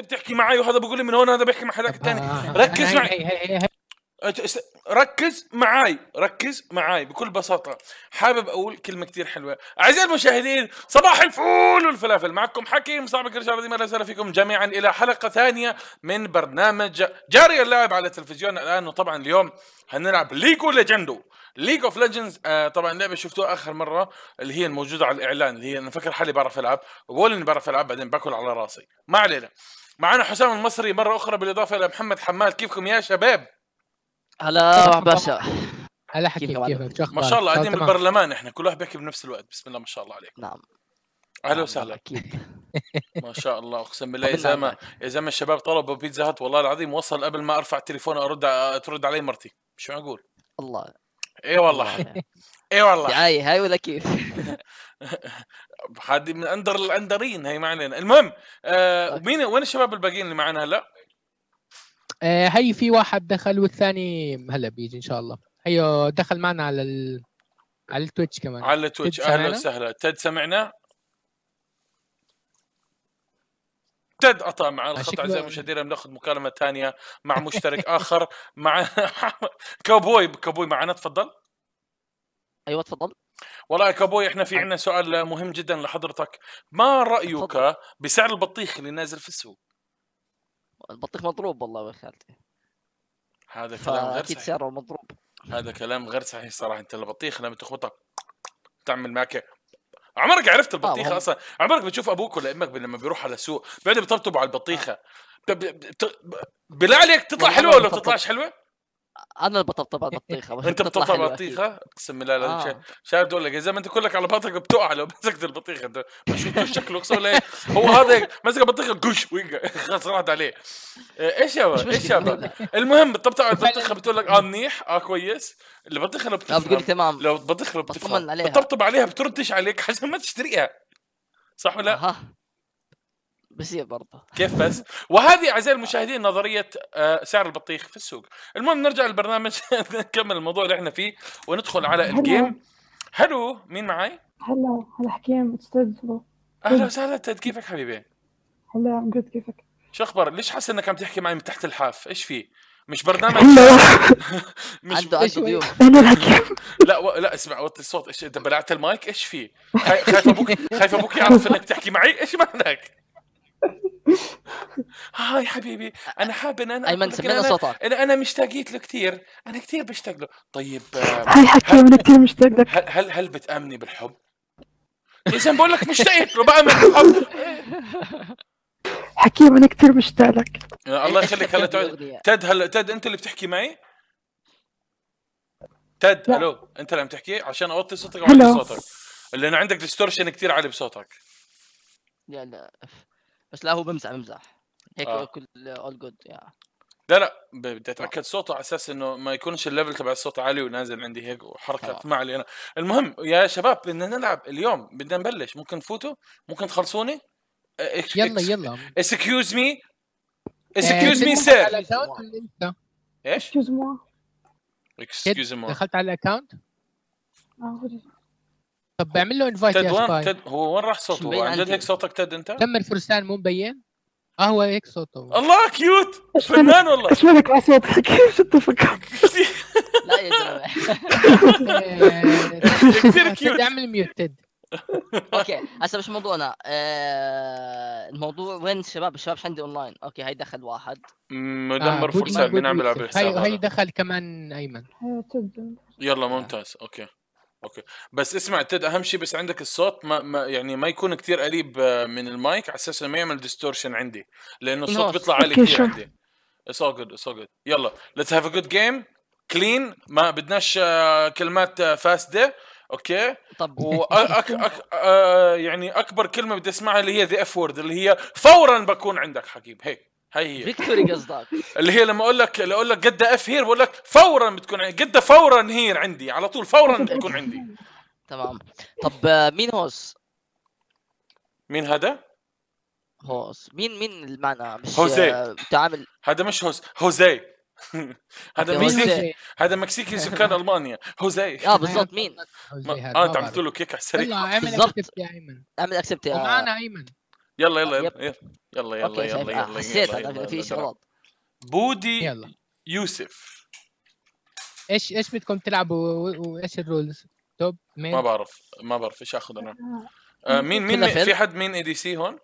بتحكي معي وهذا بيقول لي من هون هذا بيحكي مع هذاك الثاني. ركز معي، ركز معي بكل بساطة. حابب أقول كلمة كتير حلوة. أعزائي المشاهدين، صباح الفول والفلافل، معكم حكيم صاحب كرشة رضي. أهلا وسهلا فيكم جميعا إلى حلقة ثانية من برنامج جاري اللاعب على التلفزيون الآن. وطبعا اليوم هنلعب ليجو ليجندو، ليج اوف ليجندز. طبعا لعبة شفتوها آخر مرة اللي هي الموجودة على الإعلان، اللي هي أنا فكر حالي بعرف ألعب وبقول إني بعرف ألعب بعدين باكل على راسي. ما علينا. معنا حسام المصري مرة أخرى بالإضافة إلى محمد حمال. كيفكم يا شباب؟ هلا باشا. هلا حكيم، كيفك؟ ما شاء الله قاعدين بالبرلمان احنا كل واحد بيحكي بنفس الوقت. بسم الله ما شاء الله عليك. نعم اهلا وسهلا. اكيد. ما شاء الله اقسم بالله. اذا ما الشباب طلبوا بيتزا هات والله العظيم وصل قبل ما ارفع التليفون ترد علي مرتي. شو اقول؟ الله. اي والله. اي والله. هاي ولا كيف؟ هذه من اندر الاندرين هي. ما علينا. المهم مين وين الشباب الباقيين اللي معنا هلا؟ هي في واحد دخل والثاني هلا بيجي ان شاء الله. هيو دخل معنا على على التويتش كمان. على التويتش. اهلا وسهلا تد. سمعنا تد قطع مع الخط. اعزائي المشاهدين بناخذ مكالمه ثانيه مع مشترك اخر مع كابوي معنا. تفضل. ايوه تفضل. والله يا كابوي احنا في عندنا سؤال مهم جدا لحضرتك. ما رايك بسعر البطيخ اللي نازل في السوق؟ البطيخ مضروب والله يا خالتي. هذا كلام غير اكيد صحيح. سعره مضروب. هذا كلام غير صحيح صراحه. انت البطيخ لما تخبطها تعمل معك. عمرك عرفت البطيخه اصلا؟ عمرك بتشوف ابوك ولا امك لما بيروح على السوق بيقعدوا بيطبطبوا على البطيخه؟ بالله عليك تطلع حلوه ولا بتطلعش حلوه؟ انا اللي بطبطب على البطيخه. انت بتطبطب على البطيخه؟ اقسم بالله لا. شايف دول لك اذا ما انت كلك على باطك بتقع لو مسكت البطيخه. انت ما شفت شكله اقسم بالله هو هذا مسك البطيخه قش خلاص راحت عليه. ايش يا المهم بتطبطب على البطيخه بتقول لك منيح كويس. البطيخه لو بتفهم تمام. لو البطيخه لو بتفهم بتطبطب عليها بتردش عليك عشان ما تشتريها. صح ولا؟ بصير برضه كيف بس. وهذه اعزائي المشاهدين نظريه سعر البطيخ في السوق. المهم نرجع للبرنامج نكمل الموضوع اللي احنا فيه وندخل على الجيم. هلو مين معي؟ هلا حكيم استاذ. اهلا وسهلا تد. كيفك حبيبي؟ هلا عم جد. كيفك؟ شو اخبار؟ ليش حاسس انك عم تحكي معي من تحت الحاف؟ ايش في؟ مش برنامج مش عنده ضيوف. لا اسمع وطي الصوت. ايش انت بلعت المايك؟ ايش في؟ خايف ابوك يعرف انك تحكي معي؟ ايش مالك؟ هاي حبيبي انا حابب ان انا ايمن سمعنا صوتك. انا مشتاقيت له كثير. انا كثير بشتاق له. طيب هاي حكيم انا كثير مشتاق لك. هل بتامني بالحب؟ اذا بقول لك مشتاق له بامن بالحب. حكيم انا كثير مشتاق لك. الله يخليك. هلا تد. هلا تد انت اللي بتحكي معي؟ تد الو انت اللي عم تحكي عشان اوطي صوتك او صوتك لانه عندك ديستورشن كثير عالي بصوتك. لا بس لا هو بمزح هيك. كل اول جود لا بدي اتاكد صوته على اساس انه ما يكونش الليفل تبع الصوت عالي ونازل عندي هيك وحركات. ما علينا. المهم يا شباب بدنا نلعب اليوم. بدنا نبلش. ممكن تفوتوا؟ ممكن تخلصوني؟ يلا excuse me sir. ايش excuse me دخلت على الاكونت. طب بعمل له انفايت يا شباب. تد هو وين راح صوته؟ هو عن جد هيك صوتك تد انت؟ تم فرسان مو مبين. هو هيك صوته. الله كيوت فنان والله. ايش مالك على صوت حكيم؟ شو تفكر؟ لا يا زلمه كثير كيوت. اعمل ميوت تد. اوكي هسه مش موضوعنا. الموضوع وين الشباب مش عندي اونلاين. اوكي هاي دخل واحد مدمر فرسان بنعمل بيلعب بالحساب. هاي دخل كمان ايمن. يلا ممتاز. اوكي بس اسمع تد اهم شيء بس عندك الصوت يعني ما يكون كتير قريب من المايك على اساس انه ما يعمل ديستورشن عندي لانه الصوت بيطلع عالي كثير عندي. It's all good. يلا let's have a good game clean. ما بدناش كلمات فاسده. اوكي طب يعني اكبر كلمه بدي اسمعها اللي هي ذا اف وورد اللي هي فورا بكون عندك حكيم. هيك هي فيكتوري قصدك اللي هي لما اقول لك قد اف هير بقول لك فورا بتكون قد فورا هير عندي على طول فورا بتكون عندي. تمام. طب مين هوس؟ مين هذا؟ هوس مين المعنى مش هوزي. تعامل. هذا مش هوزي هذا مكسيكي. هذا مكسيكي سكان المانيا. هوزي بالضبط. مين انت عملت له كيك على السريع. اعمل اكسبت يا ايمن. اعمل اكسبت يا ومعنا ايمن. يلا يلا يب. يلا يلا يلا اوكي شايف، يلا يلا حسيت يلا هذا يلا في يلا شيء يلا. غلط. بودي يلا يوسف. ايش بدكم تلعبوا وايش الرولز؟ توب ما مين؟ بعرف ايش اخذ انا. آه. مين فلافل. في حد مين اي دي سي هون؟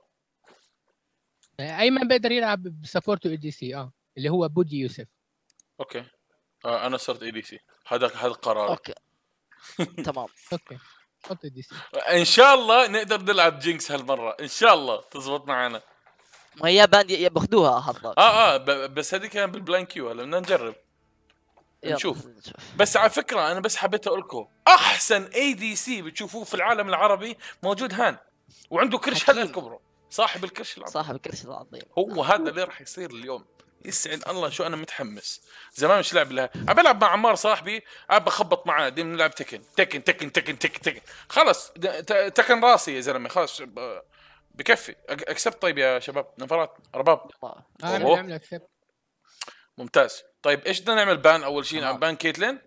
ايمن بيقدر يلعب بسبورت اي دي سي اللي هو بودي يوسف. اوكي. انا صرت اي دي سي. هذا قراري. اوكي تمام. اوكي حط اي دي سي. ان شاء الله نقدر نلعب جينكس هالمره، ان شاء الله تزبط معنا. ما هي باند باخذوها حظك. بس هذه كان بالبلاين كيو، هلا بدنا نجرب يلا نشوف. بس على فكره انا بس حبيت اقول لكم احسن اي دي سي بتشوفوه في العالم العربي موجود هان، وعنده كرش حكيم. هلا كبره، صاحب الكرش العظيم. صاحب الكرش العظيم. هو هذا اللي راح يصير اليوم. يسعد الله شو انا متحمس. زمان مش لعب لها، عم بلعب مع عمار صاحبي، عم بخبط معاه ديم نلعب تكن. خلص تكن راسي يا زلمه، خلص بكفي. اكسبت. طيب يا شباب، نفرات ارباب. أوه. عمل اكسبت. ممتاز. طيب ايش بدنا نعمل بان؟ اول شيء تمام. نعمل بان كيتلين.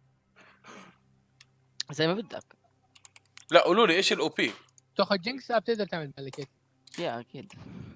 زي ما بدك. لا قولوا لي ايش الاو بي. تاخذ جينكس بتقدر تعمل ملكات. يا اكيد.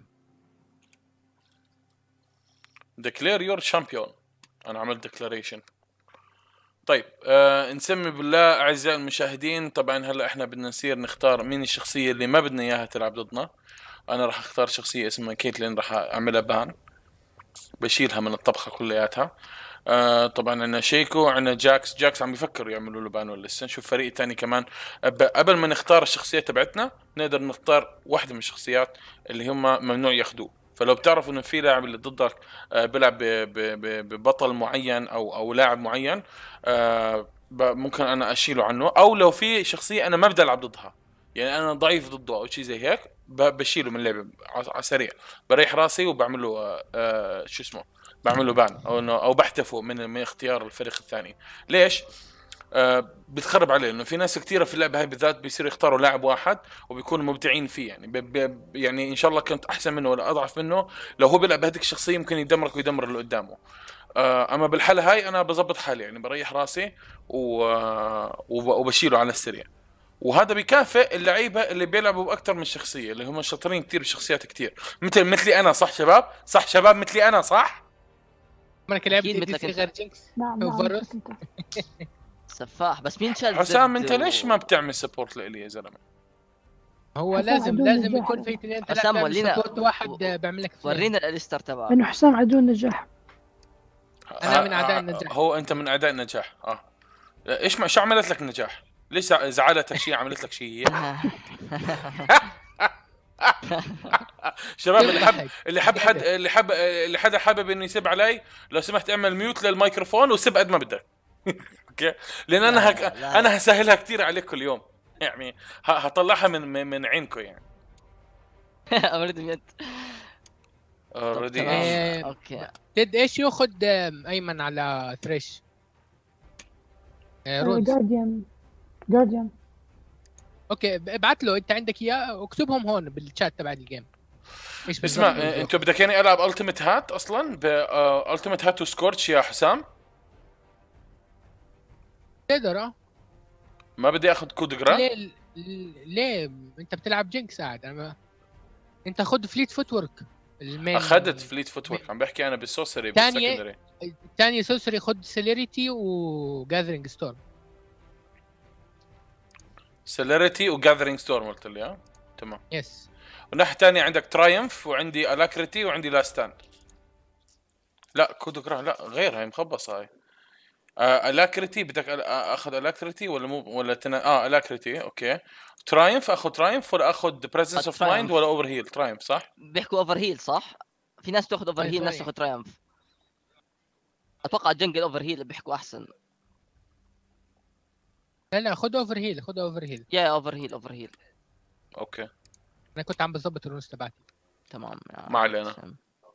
ديكلير يور شامبيون. انا عملت ديكلاريشن. طيب نسمي بالله اعزائي المشاهدين. طبعا هلا احنا بدنا نصير نختار مين الشخصيه اللي ما بدنا اياها تلعب ضدنا. انا راح اختار شخصيه اسمها كيتلين، راح اعملها بان، بشيلها من الطبخه كلياتها. طبعا عندنا شيكو، عندنا جاكس عم يفكروا يعملوا له بان ولا لسه. نشوف فريق تاني كمان. قبل ما نختار الشخصيه تبعتنا نقدر نختار واحده من الشخصيات اللي هم ممنوع ياخذوه. فلو بتعرفوا انه في لاعب اللي ضدك بيلعب ببطل معين او لاعب معين، ممكن انا اشيله عنه. او لو في شخصيه انا ما بدي العب ضدها، يعني انا ضعيف ضده او شيء زي هيك، بشيله من اللعبه على سريع، بريح راسي وبعمل له شو اسمه، بعمل له بان او بحتفه من اختيار الفريق الثاني. ليش؟ بتخرب عليه، انه في ناس كثيره في اللعبه هاي بالذات بيصيروا يختاروا لاعب واحد وبيكونوا مبدعين فيه، يعني يعني ان شاء الله كنت احسن منه ولا اضعف منه، لو هو بيلعب بهذيك الشخصيه ممكن يدمرك ويدمر اللي قدامه. اما بالحاله هاي انا بظبط حالي، يعني بريح راسي وبشيله على السريع. وهذا بيكافئ اللعيبه اللي بيلعبوا باكثر من شخصيه، اللي هم شاطرين كثير بشخصيات كثير، مثلي انا. صح شباب؟ صح شباب مثلي انا؟ صح؟ عمرك لعبت أكيد اي دي مثلك سي أنت. غير جينكس؟ نعم فيروس؟ مثلك انت. سفاح. بس مين شال حسام زد انت ليش ما بتعمل سبورت لإلي يا زلمه؟ هو حسام لازم عدو لازم النجاح. يكون في اثنين ثلاثة حسام بيعمل ولينا- سبورت، واحد بيعمل لك اثنين. ورينا الاليستر تبعك. لانه حسام عدو النجاح. أنا من أعداء النجاح. هو انت من اعداء النجاح. ايش شو عملت لك نجاح؟ ليش زعلتك شيء؟ عملت لك شيء هي؟ شباب اللي حدا حابب انه يسب علي، لو سمحت اعمل ميوت للميكروفون وسب قد ما بدك. اوكي، لان انا هسهلها كثير عليكم اليوم، يعني هطلعها من عينكم يعني. اريد ميت. اوريدي تمام. ايش؟ اوكي. تد ايش ياخذ ايمن على ثريش؟ رودز. جارديان. اوكي ابعت له، انت عندك اياه اكتبهم هون بالشات تبع الجيم. ايش اسمع بالضبط؟ انت بدك يعني العب التيمت هات اصلا بالتيمت هات وسكورتش يا حسام؟ تقدر ما بدي اخذ كود جرام. ليه انت بتلعب جينكس قاعد؟ انت خذ فليت فوت ورك المين. اخذت فليت فوت ورك، عم بحكي انا بالسوسري بالسكندري. ثاني سوسري خذ سيليريتي وجاذرينج ستورم. سيليريتي وجاذرينج ستورم قلت لي تمام. يس. والناحيه الثانيه عندك ترايمف، وعندي الاكريتي، وعندي لاست ستاند. لا كود جرام لا، غير هاي مخبصه هاي. الاكريتي بدك اخذ الاكريتي ولا مو ولا الاكريتي اوكي. ترايمف اخذ ترايمف ولا اخذ بريزنس اوف مايند ولا اوفر هيل؟ ترايمف صح؟ بيحكوا اوفر هيل صح؟ في ناس تاخذ اوفر هيل، ناس تاخذ ترايمف. اتوقع جنجل اوفر هيل بيحكوا احسن. لا خذ اوفر هيل، خذ اوفر هيل. يا اوفر هيل. اوكي انا كنت عم بظبط الرونس تبعتي. تمام. ما علينا.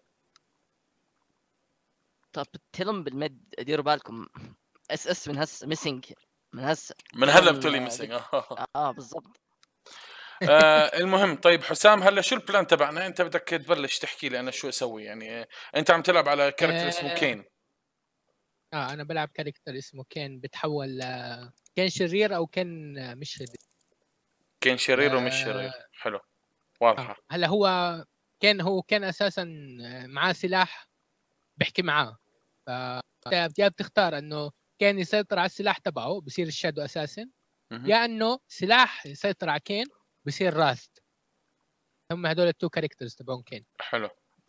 طب تلم بالمد ديروا بالكم. اس من هسه ميسنج من هسه. من هلا بتقولي ميسنج. بالضبط. المهم طيب حسام، هلا شو البلان تبعنا؟ انت بدك تبلش تحكي لي انا شو اسوي. يعني انت عم تلعب على كاركتر اسمه كين. انا بلعب كاركتر اسمه كين، بتحول كان شرير او كان مش شرير. كين شرير ومش شرير. حلو. واضحه. هلا هو كان اساسا معاه سلاح بيحكي معاه، يا بتختار انه كان يسيطر على السلاح تبعه بصير الشادو اساسا، مهم. يا انه سلاح يسيطر على كين بصير راست. هم هدول التو كاركترز تبعون كين. حلو.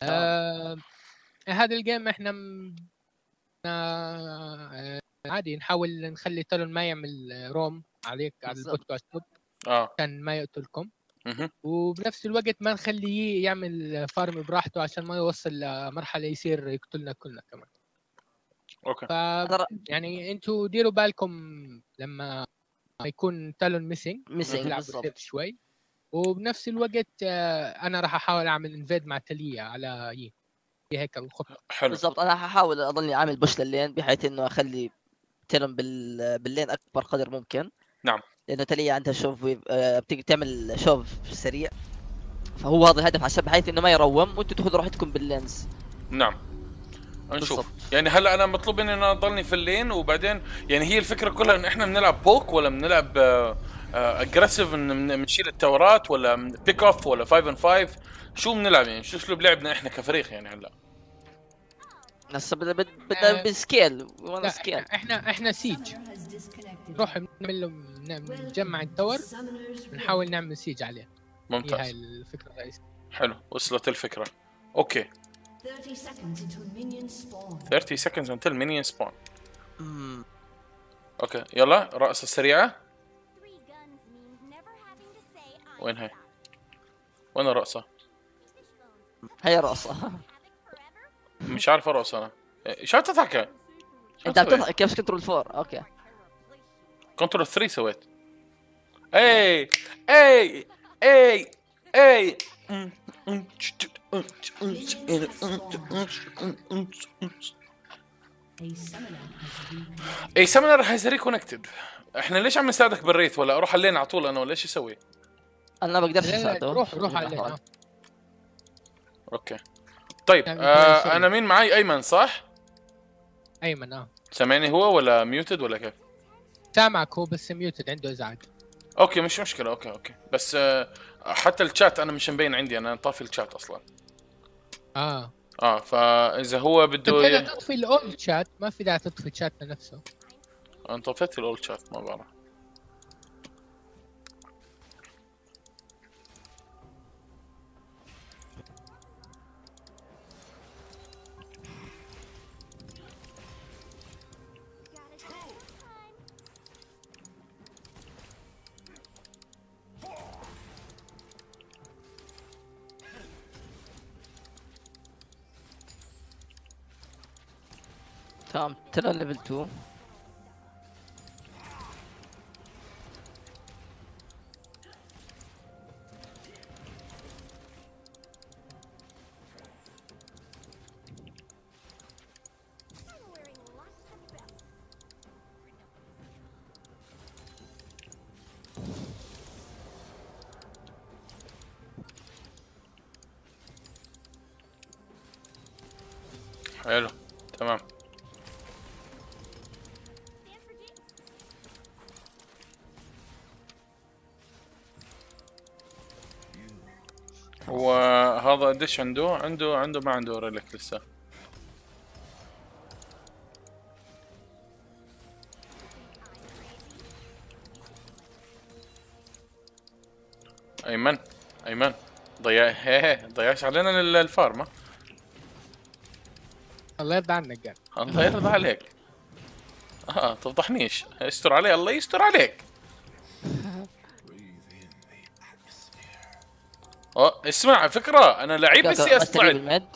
هذا الجيم احنا عادي نحاول نخلي تالون ما يعمل روم عليك على بالضبط. البودكاست اه. عشان ما يقتلكم، مهم. وبنفس الوقت ما نخليه يعمل فارم براحته عشان ما يوصل لمرحله يصير يقتلنا كلنا كمان. اوكي. ف يعني انتوا ديروا بالكم لما يكون تالون ميسنج تلعبوا بالضبط. سيف شوي، وبنفس الوقت انا راح احاول اعمل انفيد مع تاليا على هي هيك الخطه. حلو. بالضبط، انا حاحاول اضلني عامل بوش لللين بحيث انه اخلي تيرن باللين اكبر قدر ممكن. نعم. لانه تاليا عندها شوف بتقدر تعمل شوف سريع، فهو هذا الهدف عشان بحيث انه ما يروم وانتوا تاخذوا راحتكم باللينز. نعم. نشوف. بالضبط. يعني هلا انا مطلوب مني ان انا اضلني في اللين، وبعدين يعني هي الفكره كلها ان احنا بنلعب بوك ولا بنلعب اجريسيف، بنشيل التورات ولا بيك اوف ولا 5 ان 5؟ شو بنلعب يعني؟ شو اسلوب لعبنا احنا كفريق يعني هلا؟ هسه بدنا بالسكيل وانا لا سكيل. احنا سيج نروح نجمع التور نحاول نعمل سيج عليه. هي هاي ممتاز. الفكره الرئيسيه. حلو، وصلت الفكره. اوكي. 30 seconds until minion spawn. مم. اوكي يلا رقصه سريعه. وين هي؟ وين الرقصه؟ هي راسه. مش عارف ارقص انا. شو تضحك؟ انت عم تضحك كيف كنترول 4؟ اوكي. كنترول 3 سويت. اي اي اي اي. اي سمنر هاز ريكونكتد. احنا ليش عم نساعدك بالريت؟ ولا اروح علينا على طول انا، ولا ايش اسوي؟ انا ما بقدرش لا، اساعده. روح علينا. اوكي طيب. نعم، انا مين معي؟ ايمن صح؟ ايمن سامعني هو ولا ميوتد ولا كيف؟ سامعك هو بس ميوتد عنده ازعاج. اوكي مش مشكله. اوكي بس حتى الشات انا مش مبين عندي، انا طافي الشات اصلا. فاذا هو بده تقدر تطفي الاول شات، ما في داعي تطفي الشات لنفسه. انا طفيت الاول شات ما بعرف. تمام ترى ليفل 2. حلو تمام. هو هذا قديش عنده ما عنده ريلك لسه. ايمن ضيعش علينا الفارما. الله يرضى عنك قال. الله يرضى عليك. تفضحنيش، استر علي، الله يستر عليك. اسمع فكرة، انا لعيب بس ماستري طلعت. بالمد.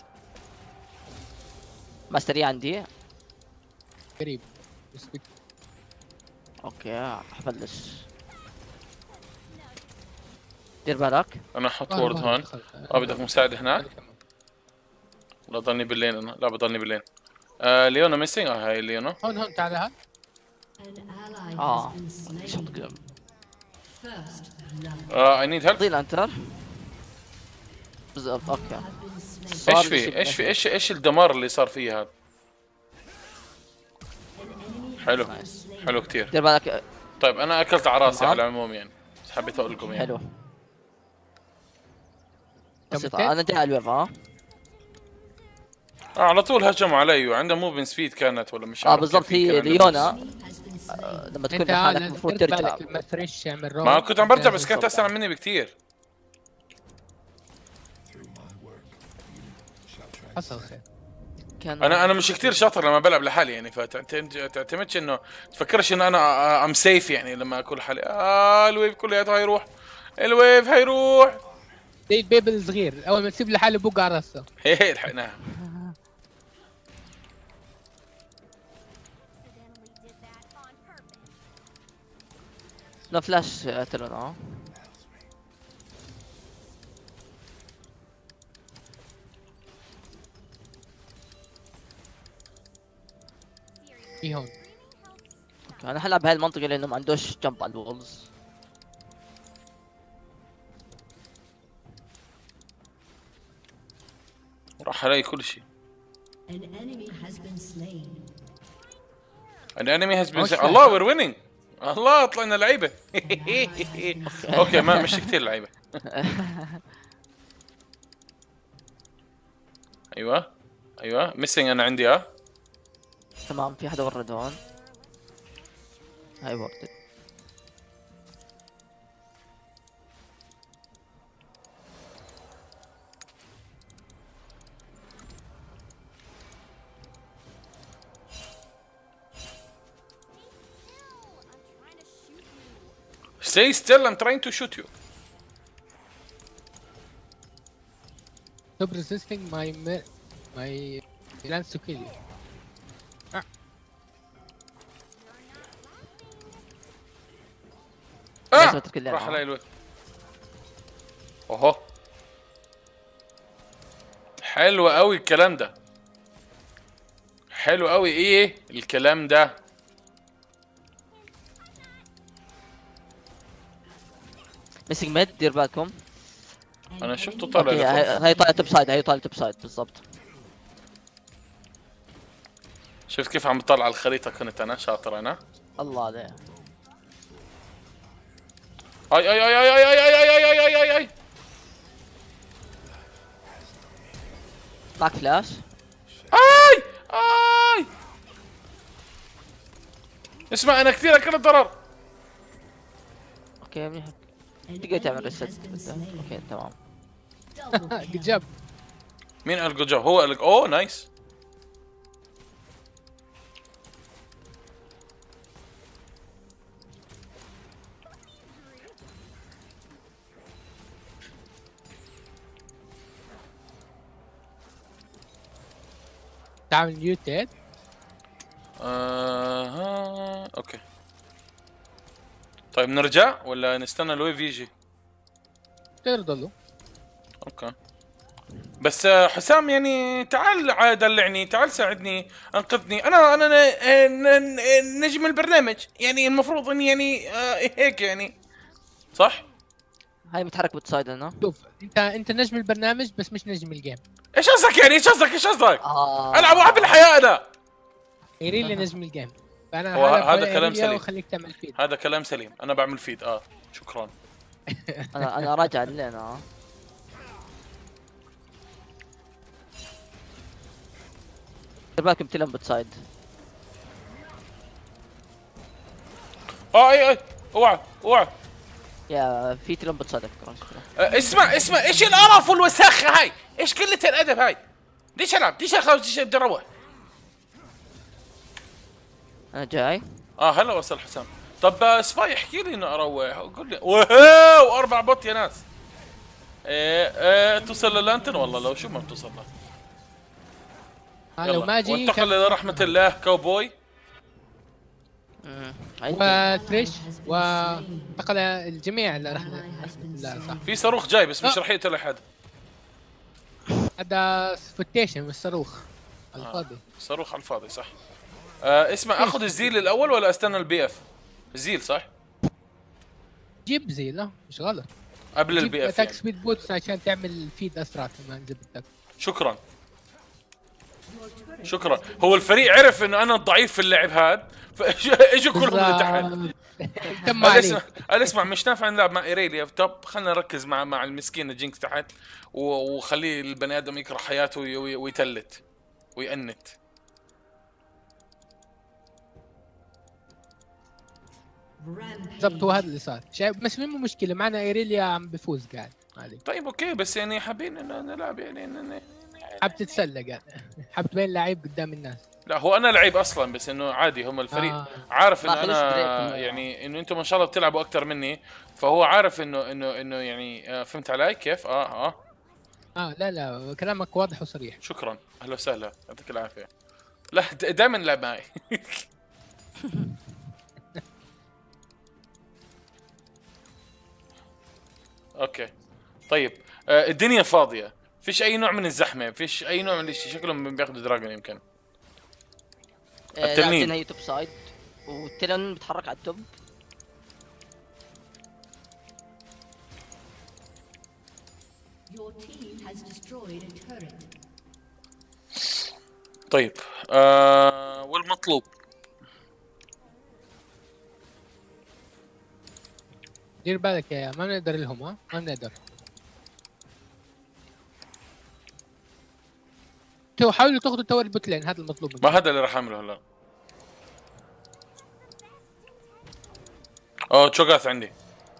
ماستري عندي. قريب بس اوكي حبلش. دير بالك. انا احط وورد هون. بدك مساعدة هناك؟ لا ضلني باللين انا، لا بضلني باللين. ليونا ميسينج. هاي ليونا. هون تعال هون. شوط قدام. اي نيد هيلب. ضيل انتر. بالضبط اوكي. ايش الدمار اللي صار فيه هذا؟ حلو كتير. دير بالك. طيب انا اكلت على راسي على العموم يعني، بس حبيت اقول لكم يعني. حلو. بسيطة. انا جاي الويف ها. على طول هجموا علي وعنده موفين سبيد كانت ولا مش عارف بالضبط. كيف هي كان عنده ليونا بس. لما تكون انت لحالك لازم المفروض ترد ترجع. بالك لما تفرش يعمل رو. ما كنت عم برجع بس كانت اسرع مني بكثير. حصل خير. انا مش كثير شاطر لما بلعب لحالي يعني، فتعتمدش انه تفكرش انه انا ام سيف يعني لما اكون لحالي. الويف كلياته هيروح، الويف هيروح. زي البيبي الصغير اول ما تسيب لحاله بوقع راسه. هي لحقناها. لا فلاش قتلونا ها. في هون اوكي انا حلعب بهاي المنطقة لانه ما عندوش جمب على الوولز. راح علي كل شيء. An enemy has been slain. الانمي هاز بين. الله وير ويننج. الله طلعنا لعيبه. اوكي ما مش كثير لعيبه. ايوه ميسنج انا عندي تمام في حدا ورد هون. هاي وردت. Stay still, I'm trying to shoot you. stop resisting my plans to kill you. لازم تتكلم راح معه. علي الوقت. اوهو حلو قوي الكلام ده. حلو قوي ايه الكلام ده. ميسنج ميد دير بالكم. انا شفته طالع اوكي لفوق. هاي طالع توب سايد. هاي طالع توب سايد بالضبط. شفت كيف عم بطلع على الخريطة؟ كنت انا شاطر انا. الله عليه. اي اي اي اي اي اي اي اي اي اي اي. معك فلاش. اي اي اسمع انا كثير اكلت ضرر. اوكي منيح. An تقدر تعمل enemy ريست. has been slain. اوكي تمام. Double جود kill. جاب. مين قال جو؟ هو قال اوه نايس. تعمل ميوتد. اوكي طيب نرجع ولا نستنى الويف يجي؟ تقدر تضلوا. اوكي بس حسام يعني تعال دلعني، تعال ساعدني انقذني. انا نجم البرنامج يعني المفروض اني يعني هيك يعني صح؟ هاي متحرك بوت لنا. شوف انت نجم البرنامج بس مش نجم الجيم. ايش قصدك يعني؟ ايش قصدك؟ آه. العب واحب الحياه انا. يريلي نجم الجيم. فانا هو هلا هذا كلام سليم. وخليك تعمل فيد. هذا كلام سليم. انا بعمل فيد شكرا. انا راجع لنا. دير بالكم تلم بوت سايد. اي اوعى يا في تلم بوت سايد على فكرة. اسمع ايش القرف والوساخه هاي؟ ايش قله الادب هاي؟ ليش العب؟ ليش اخاف؟ ليش بدي اروح؟ انا جاي. هلا وصل حسام. طب سباي احكي لي انه اروح، قول لي. واو 4 بوت يا ناس. توصل للانتن والله لو شو ما بتوصل له. لو ما جي وانتقل الى رحمه الله كاوبوي. وثريش وانتقل الجميع لرحمة. لا صح. في صاروخ جاي بس مش رح يقتل احد. هذا فوتيشن مش صاروخ. على الفاضي. صاروخ على الفاضي صح. اسمع اخذ الزيل الاول ولا استنى البي اف؟ الزيل صح؟ جيب زي لا مش غلط. قبل جيب البي اف اتاك يعني. سبيد بوتس عشان تعمل فيد اسرع كمان زي بدك. شكرا. هو الفريق عرف انه انا الضعيف في اللعب هذا فاجوا كلهم لتحت. تم هلا عليك. اسمع هلا اسمع، مش نافع نلعب مع ايريليا في توب، خلينا نركز مع المسكين جينكس تحت، وخليه البني ادم يكره حياته ويتلت ويأنت. بالضبط، هو هذا اللي صار. شايف؟ بس مو مشكله، معنا ايريليا عم بفوز قاعد عليه. طيب اوكي، بس يعني حابين انه نلعب يعني حاب تتسلى قاعد، حاب تبين لعيب قدام الناس. لا هو انا لعيب اصلا، بس انه عادي هم الفريق عارف انه انا يعني انه انتم ما شاء الله بتلعبوا اكثر مني، فهو عارف انه يعني فهمت علي كيف؟ لا لا، كلامك واضح وصريح. شكرا، اهلا وسهلا، يعطيك العافيه. لا دائما لعب معي. اوكي طيب، الدنيا فاضيه، فيش اي نوع من الزحمه، فيش اي نوع من الشيء، شكلهم بياخذوا دراجون يمكن. التنين. التنين هي توب سايد، والتنين بتحرك على التوب. Your team has destroyed a turret. طيب والمطلوب دير بالك يا ما بنقدر لهم، ما بنقدر. تو حاولوا تاخذوا تور البوتلين، هذا المطلوب منكم. ما هذا اللي راح اعمله هلا. تشوغاث عندي.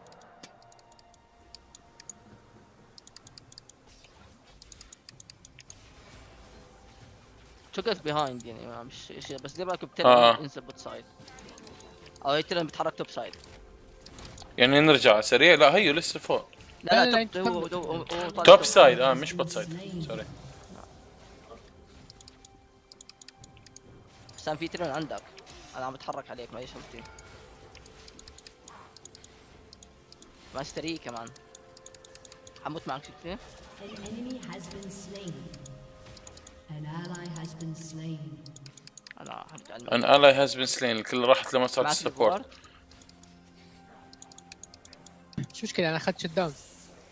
شوكت بيهايند يعني مش شيء، بس دير بالك بتنين انسى بوت سايد، او هي تنين بتحرك توب سايد. يعني نرجع سريع؟ لا هي لسه فوق. لا لا، هو توب سايد مش بوت سايد، سوري. سام في تنين عندك، انا عم بتحرك عليك ما شفتي. ماستري كمان حموت معك شفتي. An enemy has been slain. An ally has been slain. انا حرجع ان الاي هاز بين سلين، الكل راحت لمسار السبورت. شو مشكلة، انا اخذت شت داون.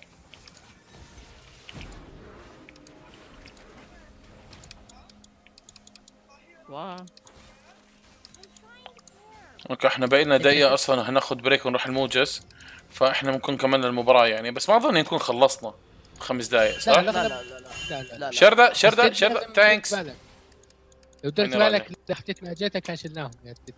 اوكي احنا بقينا دقيقة اصلا، هناخذ بريك ونروح الموجز، فاحنا ممكن كملنا المباراة يعني، بس ما اظن نكون خلصنا 5 دقائق صح؟ لا لا لا لا لا. شردة تانكس. لو درت بالك لحظتنا اجيتك كان شلناهم.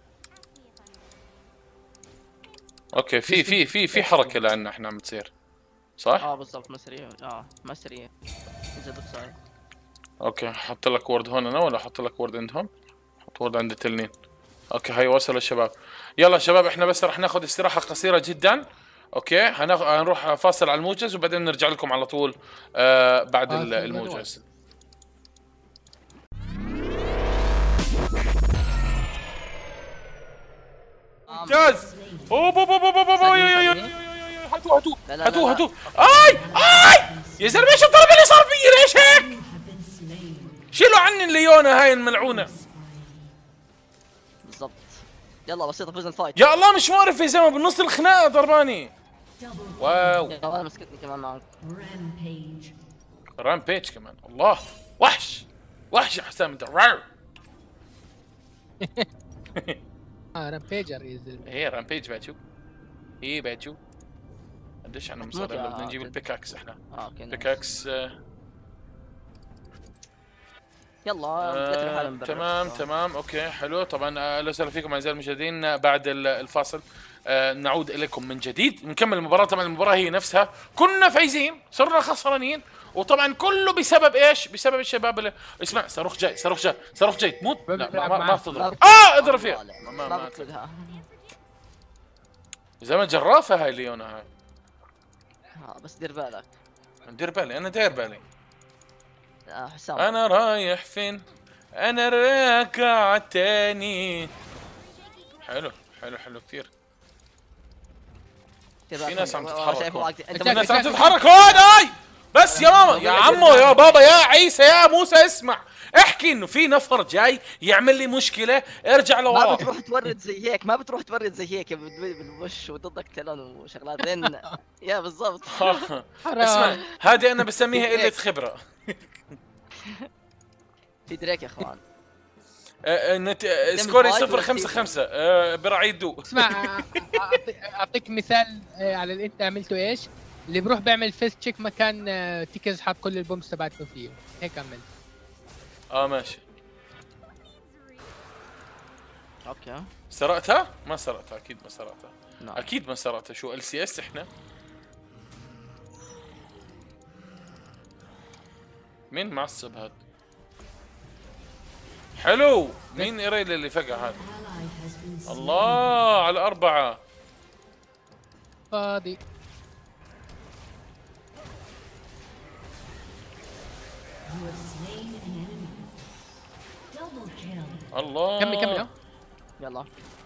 اوكي في حركة لعنا احنا عم تصير صح؟ بالضبط، ما سريع اذا بتصير. اوكي حط لك وورد هون انا، ولا احط لك وورد عندهم؟ حط وورد عند التلنين. اوكي هاي وصلوا الشباب. يلا شباب احنا بس راح ناخذ استراحة قصيرة جدا. اوكي هنروح فاصل على الموجز، وبعدين نرجع لكم على طول بعد الموجز. ممتاز. هاتوه يا زلمه، ايش الضربه اللي صار فيي؟ ليش هيك؟ شيلوا عني الليونة هاي الملعونة. بالضبط. يلا بسيطة، فوز الفايت. يا الله مش معرف يا زلمه، بالنص الخناقة ضرباني. واو. يلا انا مسكتني كمان معك. Rampage. كمان. الله وحش يا حسام انت. رامبيجر يا زلمه. ايه رامبيج باتشو. ايه باتشو. قديش احنا مصاري؟ بدنا نجيب البيكاكس احنا. اوكي بيكاكس. يلا تمام اوكي حلو. طبعا اهلا وسهلا فيكم اعزائي المشاهدين بعد الفاصل. نعود اليكم من جديد نكمل المباراه. طبعا المباراه هي نفسها، كنا فايزين صرنا خسرانين، وطبعا كله بسبب ايش؟ بسبب الشباب اللي اسمع. صاروخ جاي موت. لا ما تضرب. اضرب فيها. ما زلمه جرافه هاي ليونا هاي. بس دير بالك. دير بالي، انا داير بالي. حسام انا رايح فين؟ انا راكع تاني. حلو كثير. في ناس عم تتحرك، في ناس عم تتحرك هون. هاي بس يا ماما يا عمو يا بابا يا عيسى يا موسى، اسمع احكي انه في نفر جاي يعمل لي مشكله، ارجع لورا. ما بتروح تورد زي هيك بالوش وضدك تلون وشغلاتين. يا بالضبط. اسمع هذه انا بسميها قله خبره. في دريك يا اخوان. سكوري 0-5-5 برعي الدو. اسمع اعطيك مثال على اللي انت عملته ايش. اللي بروح بيعمل فيس تشيك مكان تيكز حط كل البومز تبعته فيه، هيك عملت. ماشي. اوكي سرقتها؟ ما سرقتها، اكيد ما سرقتها. نعم. اكيد ما سرقتها. شو LCS احنا؟ مين معصب هاد؟ حلو. مين إيريل اللي فقع هذا؟ Ally has been slain. الله على 4. فاضي. You have slain an enemy. Double kill. الله. كمل يلا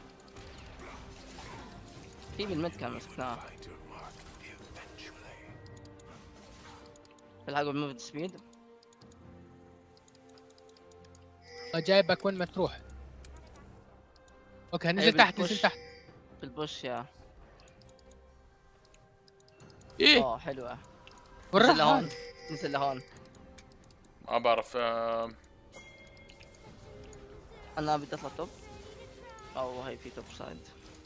في بالمد كان مسكناه. الحقوا بالموفد سبيد. جايبك وين ما تروح. اوكي أيوة، نزل تحت بالبوش. نزل تحت. بالبوش يا ايه حلوة. بالراحة نزل لهون هون. نزل لهون. ما بعرف. انا بدي اطلع توب او هي في توب سايد.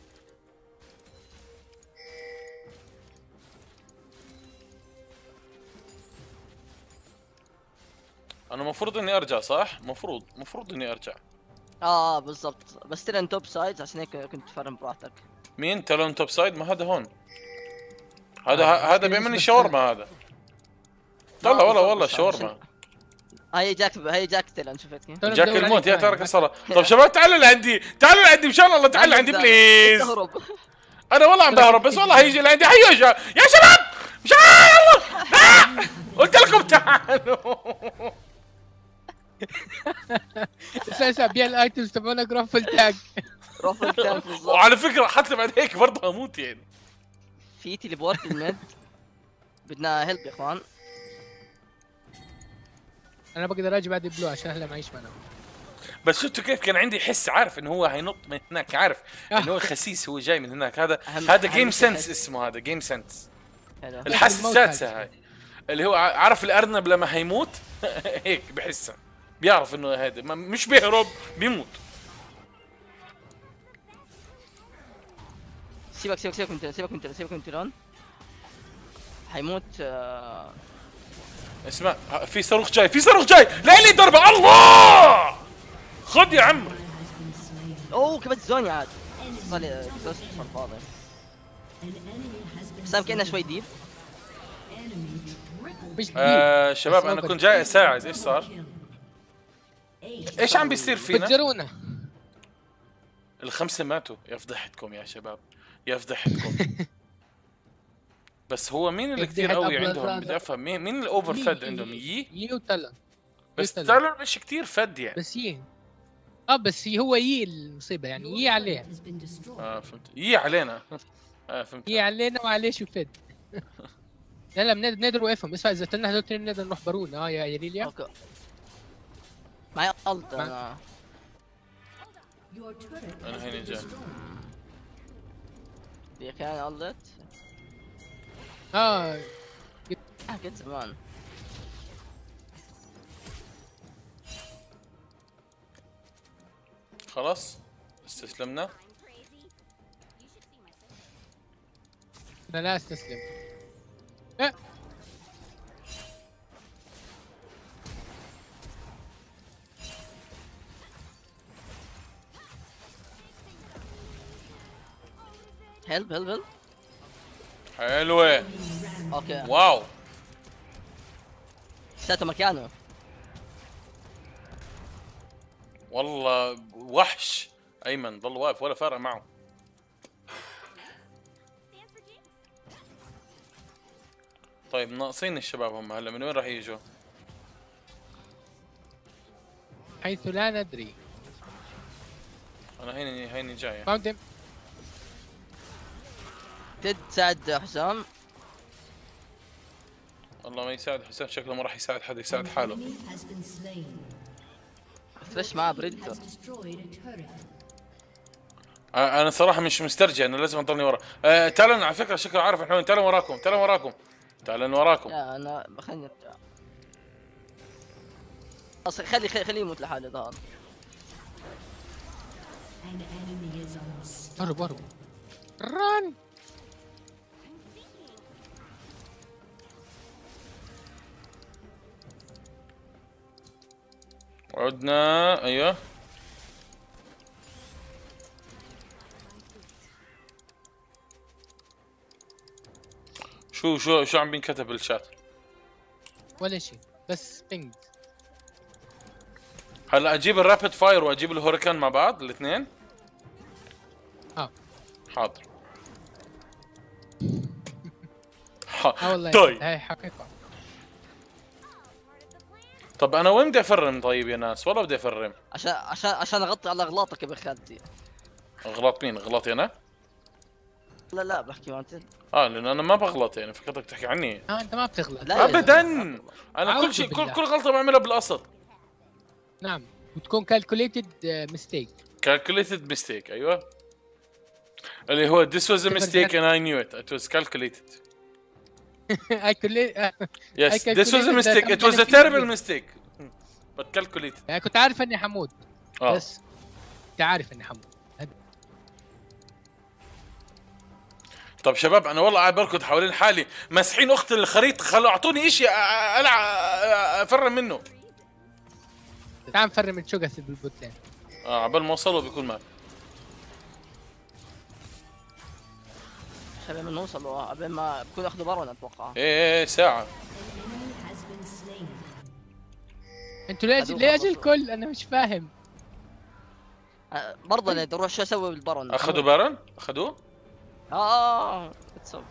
انا المفروض اني ارجع صح؟ مفروض اني ارجع. بالضبط، بس ترن توب سايد عشان هيك كنت تفرم براحتك. مين تلون توب سايد؟ ما هذا هون. هذا بيعملني شاورما هذا. طلع والله شاورما. هي جاك تلن شفت كيف؟ جاك الموت يا ترك الصلاة. طب شباب تعالوا لعندي مشان الله تعالوا لعندي بليز. تهرب. انا والله عم بهرب بس والله هيجي لعندي. حيو يا شباب مشان الله. لا قلت لكم تعالوا. اساسا ابيع الايتمز تبعونك رفل تاج. رفل تانك بالضبط. وعلى فكرة حتى بعد هيك برضه هموت يعني. في تليبورت بالمد. بدنا هيلب يا اخوان. انا بقدر اجي بعد بلو عشان هلا معيش منام. بس شفتوا كيف كان عندي حس عارف انه هو هينط من هناك، عارف انه هو خسيس، هو جاي من هناك. هذا جيم سنس اسمه، هذا جيم سنس. حلو. الحاسه الموت السادسه هذا. هاي اللي هو عارف الارنب لما هيموت هيك بحسها، بيعرف انه هذا مش بيهرب بيموت. سيبك من تلون. حيموت. اسمع في صاروخ جاي لا لي ضربه. الله خذ يا عمري. اوه كبت زوني عاد. صار اكزوست صار فاضي. An enemy has been بس كأنه شوي ديب. enemy triple مش شباب انا كنت جاي اساعد. ايش صار؟ kill. ايش عم بيصير فينا؟ بتزرونا. الخمسه ماتوا. يا فضحتكم يا شباب يا فضحتكم. بس هو مين اللي كثير قوي عندهم؟ بدي افهم مين الاوفر فد عندهم؟ يي وتلن. بس تالون مش كثير فد يعني. بس يي بس هو يي المصيبة يعني يي عليه. Has been destroyed. فهمت. علينا. فهمت. يي علينا وعليه شو فد. لا بنقدر نوقفهم. اسمع اذا قتلنا هذول الاثنين بنقدر نروح بارون. يا ليليا. اوكي. معي الت انا. Your turret أنا has هيني been جاي. destroyed. يا كان الت. كنت زمان. خلاص استسلمنا. انا لا استسلم. هيلب. حلوة. اوكي واو ساته مكانه. والله وحش. ايمن ضل واقف ولا فارق معه. طيب ناقصين الشباب هم هلا من وين راح يجوا؟ حيث لا ندري. انا هيني جاي. فاوند تساعد حسام. والله ما يساعد حسام، شكله ما راح يساعد حدا، يساعد حاله. Enemy has been slain. فريش معاه بريدتور. Has destroyed a turret. انا صراحه مش مسترجع، انا لازم اضلني ورا. تالن على فكره شكله عارف احنا وين. تالن وراكم. لا انا خليني ارجع. اصلا خليه يموت لحاله ظهر. An enemy is unstoppable. هرب هرب ران. عدنا. ايوه شو عم بينكتب بالشات؟ ولا شيء بس بينج. هلا اجيب الرابid فاير واجيب الهوريكان مع بعض الاثنين. حاضر. والله طيب هاي حقيقة. طب انا وين بدي افرم طيب يا ناس؟ والله بدي افرم. عشان اغطي على اغلاطك يا خالتي. اغلط مين؟ اغلطي انا؟ لا بحكي مع انت. لان انا ما بغلط يعني، فكرتك تحكي عني. انت ما بتغلط. لا يا ابدا. زلمة. انا كل أعوذ شيء بالله. كل غلطه بعملها بالقصد. نعم وتكون كالكوليتد ميستيك. calculated mistake. ايوه اللي هو this was a mistake and I knew it was calculated. Yes this was a mistake it was a terrible mistake but calculated. كنت عارف اني حمود بس كنت عارف اني حمود. طب شباب انا والله قاعد بركض حوالين حالي مسحين اخت الخريطه، خلوا اعطوني شيء افرم منه. تعال نفرم الشوغث بالبوتلين. عبال ما وصلوا بيكون مات. شباب من نوصل قبل ما بكون اخذوا بارون اتوقع. ايه ساعه. Has been slain. انتوا ليش الكل؟ انا مش فاهم. برضه انا بدي اروح شو اسوي بالبارون. اخذوا بارن؟ اخذوه؟ اتسوي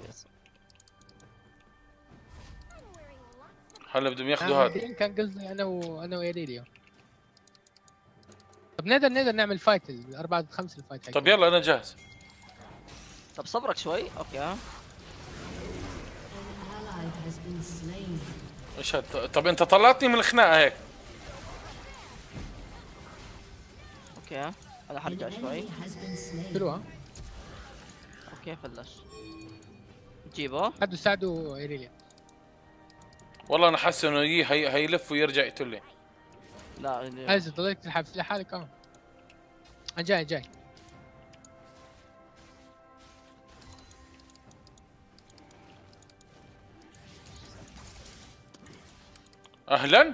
هلا بدهم ياخذوا هذا. كان قصدي انا وايريليو. طب نقدر نعمل فايت الأربعة خمسة الفايت. طب يلا انا جاهز. طب صبرك شوي. اوكي An ally has been slain. ايش طب انت طلعتني من الخناقه هيك. اوكي انا An حرجع شوي. enemy has been slain. شروها. اوكي فلش جيبه. حدوا ساعدوا ايريليا. والله انا حاسس انه هيلف ويرجع يقتلني. لا عايز تضلك تلحق لحالك. انا جاي. اهلا.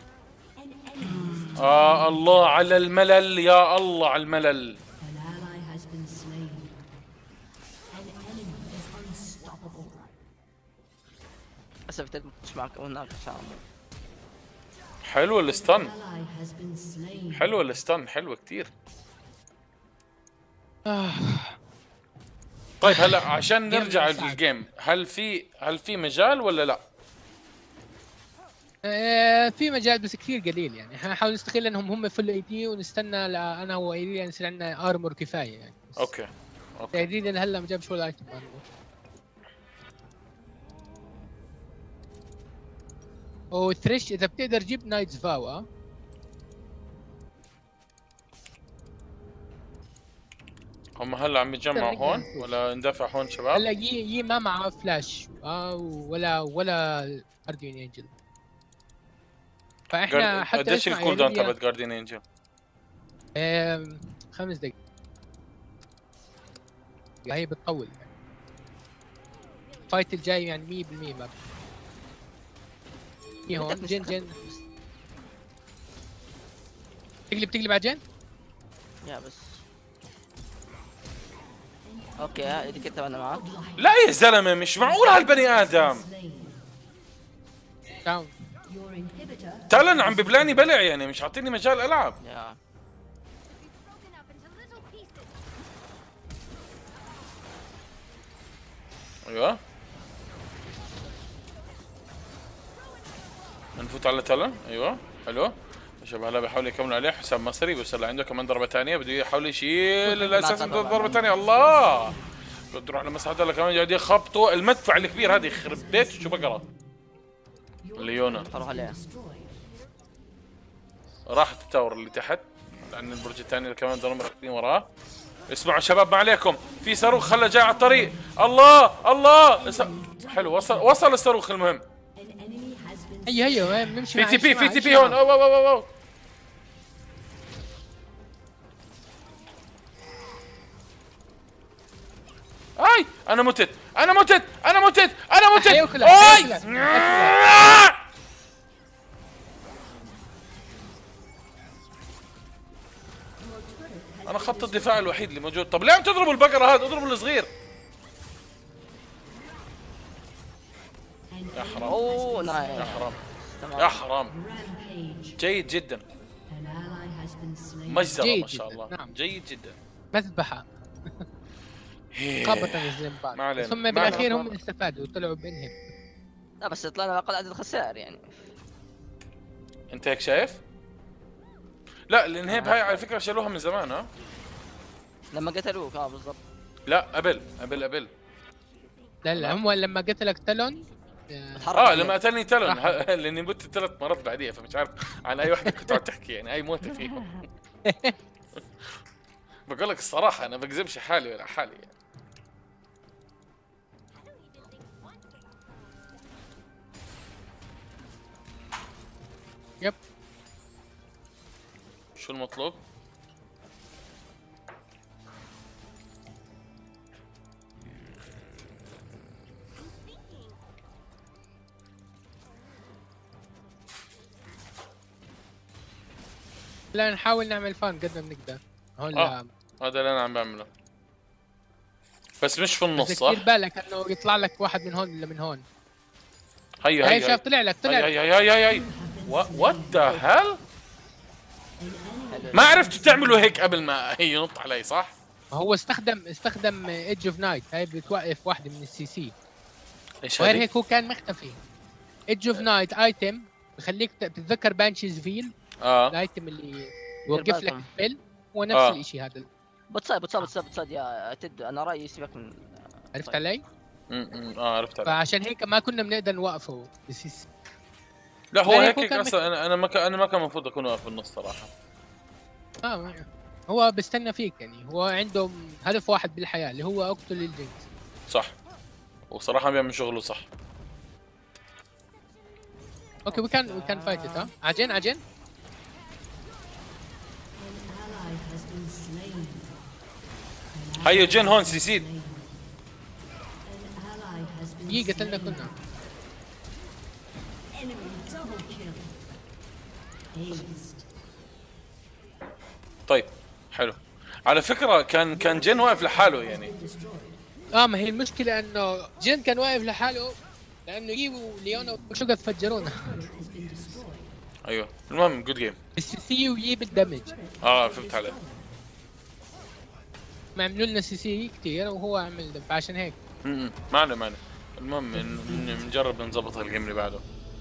الله على الملل، يا الله على الملل. An ally has been slain. An enemy is unstoppable. اسف مش معك هناك عشان حلو الستان، Ally has been slain. حلو الستان، حلو كتير. طيب هلا عشان نرجع للجيم، هل في مجال ولا لا؟ في مجال بس كثير قليل يعني. حنحاول نستغل انهم هم فل اي دي ونستنى انا وايريليا يصير عندنا ارمور كفايه يعني. اوكي ايريليا هلا ما جابش ولا ايتم ارمور. وثريش اذا بتقدر جيب نايتس فاو. هم هلا عم يتجمعوا هون ولا ندافع هون شباب؟ هلا يي ما معه فلاش ولا جارديان انجل. فاحنا حتى قديش الكول داون تبعت جارديان انجل؟ 5 دقائق. هي بتطول يعني. الفايت الجاي يعني 100% ما في هون جن تقلب على جن. يا بس اوكي اذا كنت انا معك. لا يا زلمه مش معقول هالبني ادم. داون. Your inhibitor تالن عم ببلاني بلع يعني، مش عاطيني مجال العب. يا ايوه نفوت على تالن. ايوه حلو شباب. هلا بيحاول يكمل عليه حساب مصري، بس هلا عنده كمان ضربه ثانيه بده يحاول يشيل الاساس من ضربه ثانيه. الله بده يروح لمساحه. هلا كمان قاعد يخبطوا المدفع الكبير هذا يخرب بيت شو بقرا ليونا. اروح عليه. راحت التاور اللي تحت لان البرج الثاني اللي كمان ضلوا مركبين وراه. اسمعوا شباب ما عليكم، في صاروخ خلى جاي على الطريق. الله حلو وصل الصاروخ. المهم an enemy has been هي نمشي في تي بي هون. انا متت انا متت انا متت انا متت. حياكلها، اوي حياكلها. انا خط الدفاع الوحيد اللي موجود. طب ليه عم تضربوا البقرة هذا؟ اضربوا الصغير. يا حرام اوه يا نايس. حرام تمام. يا حرام. Rampage. جيد جدا. An ally has been slain. مجزرة جيد ما شاء جداً، الله. نعم. جيد جدا. مذبحه خابطه الزنبار، ما علينا. ثم ما بالاخير علينا. هم اللي استفادوا وطلعوا بانهم. لا بس طلعنا اقل عدد خسائر يعني. انت هيك شايف؟ لا الانهيب هاي على فكرة شالوها من زمان. ها لما قتلوك بالضبط. لا قبل. لا هم لما قتلك تالون تحرك لما قتلني تالون راح. لاني مت 3 مرات بعديها، فمش عارف عن اي واحدة كنت عم تحكي يعني، اي موتة فيهم. بقول لك الصراحة انا بكذبش حالي ولا حالي يعني. يب. شو المطلوب؟ لا نحاول نعمل فان قد ما بنقدر هون. هذا اللي انا عم بعمله، بس مش في بس النص كثير صح؟ بالك انه يطلع لك واحد من هون ولا من هون. هي هاي شاف طلع لك هي وات ذا هيل؟ ما عرفتوا تعملوا هيك قبل ما هي ينط علي صح؟ هو استخدم ايدج اوف نايت، هاي بتوقف واحده من السي سي. ايش غير هذه؟ هيك هو كان مختفي. ايدج اوف نايت ايتم بخليك تتذكر بانشيز فيل، الايتم اللي يوقف لك سبيل، ونفس الشيء هذا. بتصاد يا تد، انا رايي سيبك من. عرفت علي؟ عرفت عليك. فعشان هيك ما كنا بنقدر نوقفه بالسي سي. لا هو يعني هيك هو كان اصلا انا ما كان المفروض اكون واقف في النص صراحة. هو بيستنى فيك يعني، هو عنده هدف واحد بالحياه اللي هو اقتل الجنس. صح، وصراحة بيعمل شغله صح. اوكي وي كان فايت ات. عجن An ally has been slain. هيو جن هون سيسيد. An ally has been يي قتلنا slain. كنا. Enemy double kill. Aced. طيب حلو. على فكرة كان جن واقف لحاله يعني. ما هي المشكله انه جن كان واقف لحاله لانه يي وليونا وشوغا فجرونا. Has been destroyed. ايوه المهم جود جيم. السي سي ويي بالدمج، فهمت عليك. ما عملوا لنا سي سي كثير وهو عمل فعشان هيك. ما عليه. المهم نجرب نظبط الجيم اللي بعده.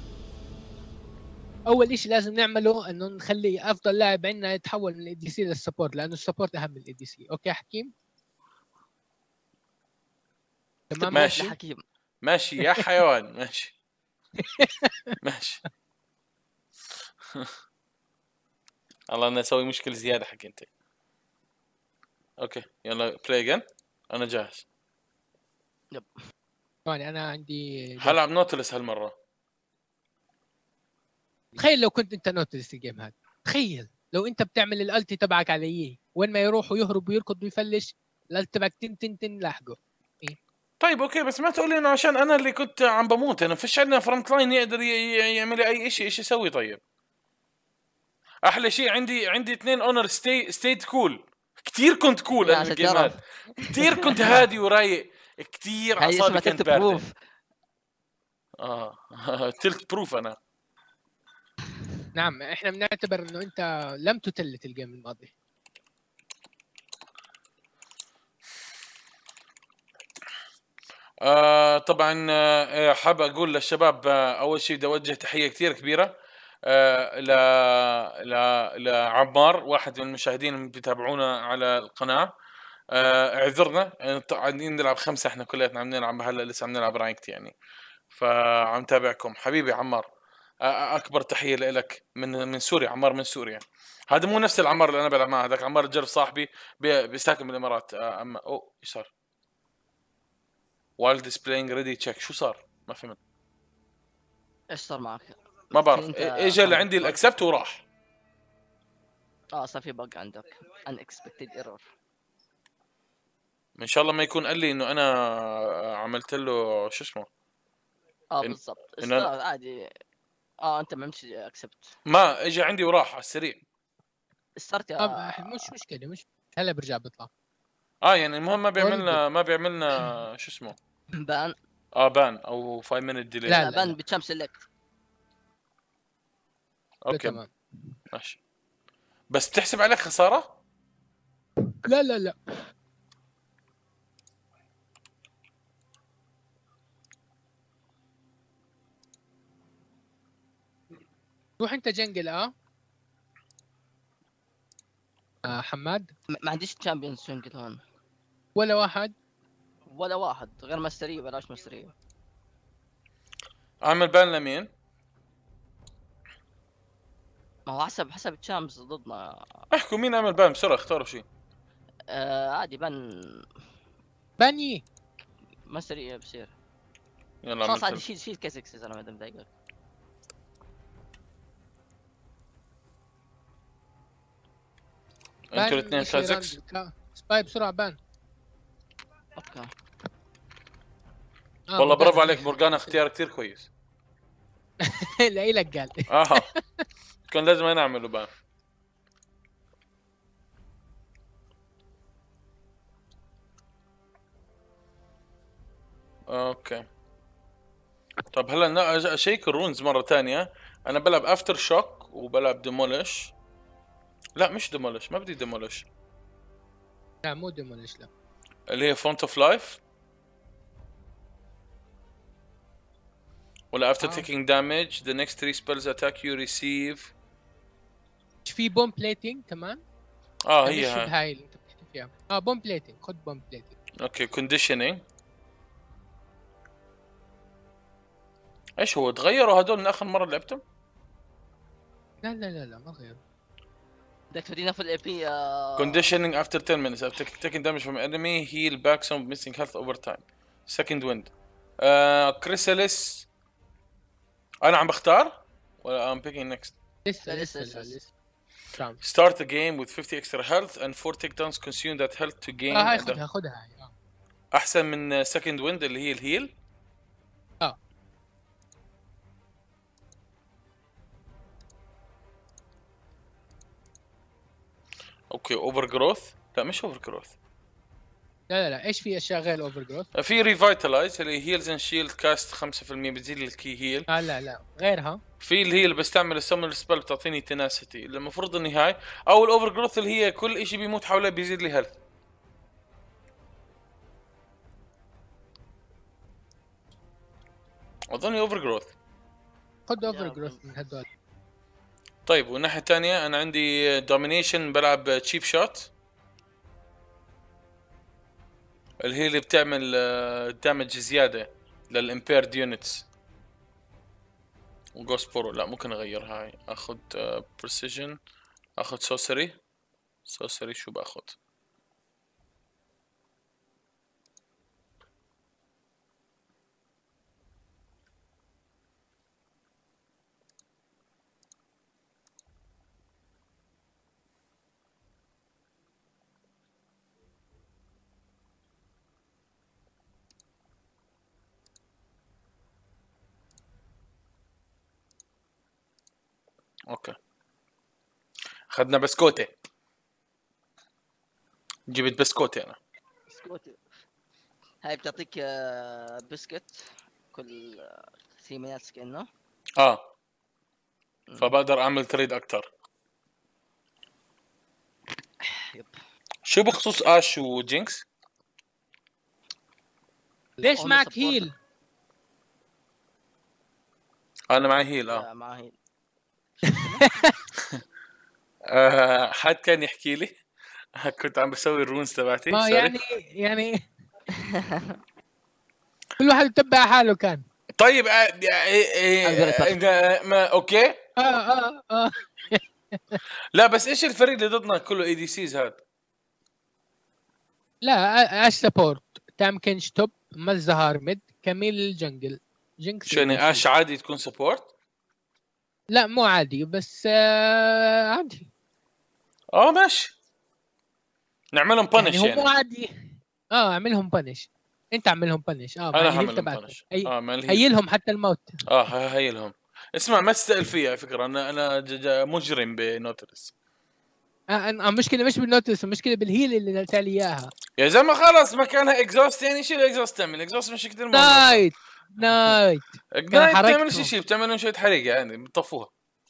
اول شيء لازم نعمله انه نخلي افضل لاعب عندنا يتحول من الاي دي سي للسبورت، لانه السبورت اهم من الاي دي سي. اوكي يا حكيم؟ تمام ماشي. حكيم. ماشي يا حيوان ماشي. ماشي. الله انا اسوي مشكلة زيادة حق انت. اوكي يلا بلاي اجين. انا جاهز. يعني انا عندي هلعب نوتلس هالمرة. تخيل لو كنت انت نوتلس الجيم هذا، تخيل لو انت بتعمل الالتي تبعك على ايه، وين ما يروح ويهرب ويركض ويفلش الالتي تبعك تن لاحقه. طيب اوكي بس ما تقولي انه عشان انا اللي كنت عم بموت. انا فيش عندنا فرونت لاين يقدر يعمل اي شيء. ايش يسوي طيب؟ احلى شيء عندي 2 اونر ستيت كول. كثير كنت كول انا بالجيمات. كثير كنت هادي ورايق. كثير اعصابي كانت باردة. تلت بروف انا. نعم احنا بنعتبر انه انت لم تتلت الجيم الماضي. طبعا حاب اقول للشباب اول شيء بدي اوجه تحيه كثير كبيره لعمار، واحد من المشاهدين اللي بيتابعونا على القناه. اعذرنا قاعدين نلعب 5، احنا كلياتنا عم نلعب هلا، لسه عم نلعب رانكت يعني، فعم تابعكم حبيبي عمار. اكبر تحيه لك من سوريا. عمار من سوريا. هذا مو نفس العمار اللي انا بلعب معه، هذاك عمار الجرف صاحبي بيساكن بالامارات. اما ايش صار؟ while displaying ready check. شو صار؟ ما فهمت. ايش صار معك؟ ما بعرف. اجى اللي عندي الاكسبت وراح. صار في بق عندك unexpected error. ان شاء الله ما يكون قال لي انه انا عملت له شو اسمه. اه إن- بالضبط إن أنا- عادي. اه انت ما عملتش اكسبت. ما اجى عندي وراح على السريع. ستارت يا مش مشكله، مش هلا برجع بيطلع. يعني المهم ما بيعملنا شو اسمه. بان. بان او 5 minute ديلي. لا، لا بان بتشام سيلكت. اوكي تمام. ماشي. بس بتحسب عليك خساره. لا لا لا. روح انت جنجل. حماد. ما عنديش تشامبيونز جنجل هون ولا واحد. ولا واحد غير ماسترية. بلاش ماسترية. اعمل بان لمين؟ ما هو حسب تشامبز ضدنا. احكوا مين عمل بان بسرعه، اختاروا شيء. عادي بان بني. ماسترية بصير. يلا خلاص عادي. عملت. شيل كازكس اذا ما مضايقك. انتوا الاثنين كازكس. سباي بسرعه بان. اوكي. والله برافو عليك برقانة، اختيار كتير كويس. لا لك قال. كان لازم انا اعمله بان. اوكي طب هلا اشيك الرونز مرة ثانية. انا بلعب افتر شوك وبلعب ديمولش. لا مش ديمولش، ما بدي ديمولش. لا مو ديمولش. لا اللي هي فونت اوف لايف. ولا after taking damage the next 3 spells attack you receive. في بوم بليتنج كمان. هي مش هاي. هاي اللي انت بتحكي فيها. بوم بليتنج. خد بوم بليتنج. اوكي conditioning. ايش هو تغيروا هدول من اخر مرة لعبتهم؟ لا لا لا لا ما غير. بدك تودينا في الاي بي. Conditioning after 10 minutes after taking damage from enemy heal back some missing health over time. Second wind. Chrysalis. أنا عم بختار ولا I'm picking next. لسه. تمام. Start the game with 50 extra health and 4 takedowns consume that health to gain. هاي خدها هاي. أحسن من second wind اللي هي الهيل. اوكي overgrowth. لا مش overgrowth. لا ايش في اشياء غير الاوفر جروث؟ في revitalize اللي هيلز اند شيلد كاست 5% بتزيد الكي هيل. لا غيرها. في اللي هي اللي بستعمل السمر سبيل بتعطيني تناسيتي اللي المفروض اني هاي. او الاوفر جروث اللي هي كل اشي بيموت حوالي بيزيد لي هيلث. اظني اوفر جروث. خد اوفر جروث من هدول. طيب والناحية الثانية انا عندي دومينيشن بلعب تشيب شوت اللي هي اللي بتعمل دامج زيادة للامبيرد يونتس. وجوست بورو لا ممكن اغير هاي. اخذ بريسيجن. اخذ سوسري. شو باخذ؟ اوكي اخذنا بسكوتة. جبت بسكوتة انا. بسكوتي. هاي بتعطيك بسكت كل 3 مينتس كأنه. فبقدر اعمل تريد اكتر. يب. شو بخصوص اش وجينكس؟ ليش معك هيل؟ انا معي هيل. مع هيل. حد كان يحكي لي. كنت عم بسوي الرونز تبعتي. ما يعني كل واحد يتبع حاله كان. طيب اوكي. لا بس ايش الفريق اللي ضدنا كله اي دي سيز هاد؟ لا اش سبورت. تام كنش توب. مالزهار ميد. كميل الجنجل. جينكس. شو يعني اش عادي تكون سبورت؟ لا مو عادي بس عادي. ماشي. نعملهم بانش يعني هو مو عادي. اعملهم بنش. انت اعملهم بنش. مع انا الهيل هعمل تبعكم. بنش مع الهيل. هيلهم حتى الموت. هيلهم. اسمع ما تستقل فيها على فكره، انا مجرم بنوترس. المشكله مش بالنوتس، المشكله بالهيل اللي قلت لي اياها. يا زلمه خلص مكانها اكزوست، يعني شيل اكزوست. تعمل اكزوست مش كثير مهم. نايت اجنايت بتعملش حركتهم. شيء، بتعملون شويه حريقه يعني بتطفوها.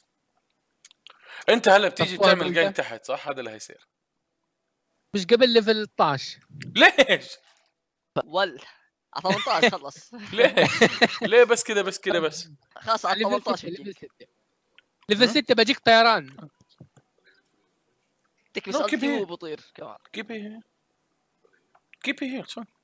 انت هلا بتيجي طفوها بتعمل أنت؟ جانك تحت صح؟ هذا اللي هيصير. مش قبل ليفل 12. ليش؟ على 18 خلص. ليش؟ ليه بس كده بس كده بس؟ خلاص على ليفل 18 6 ليفل بيجيك. 6 ليفل 6 بجيك طيران. تكبس No, keep التي here. وبطير كمان. keep it here. keep it here son.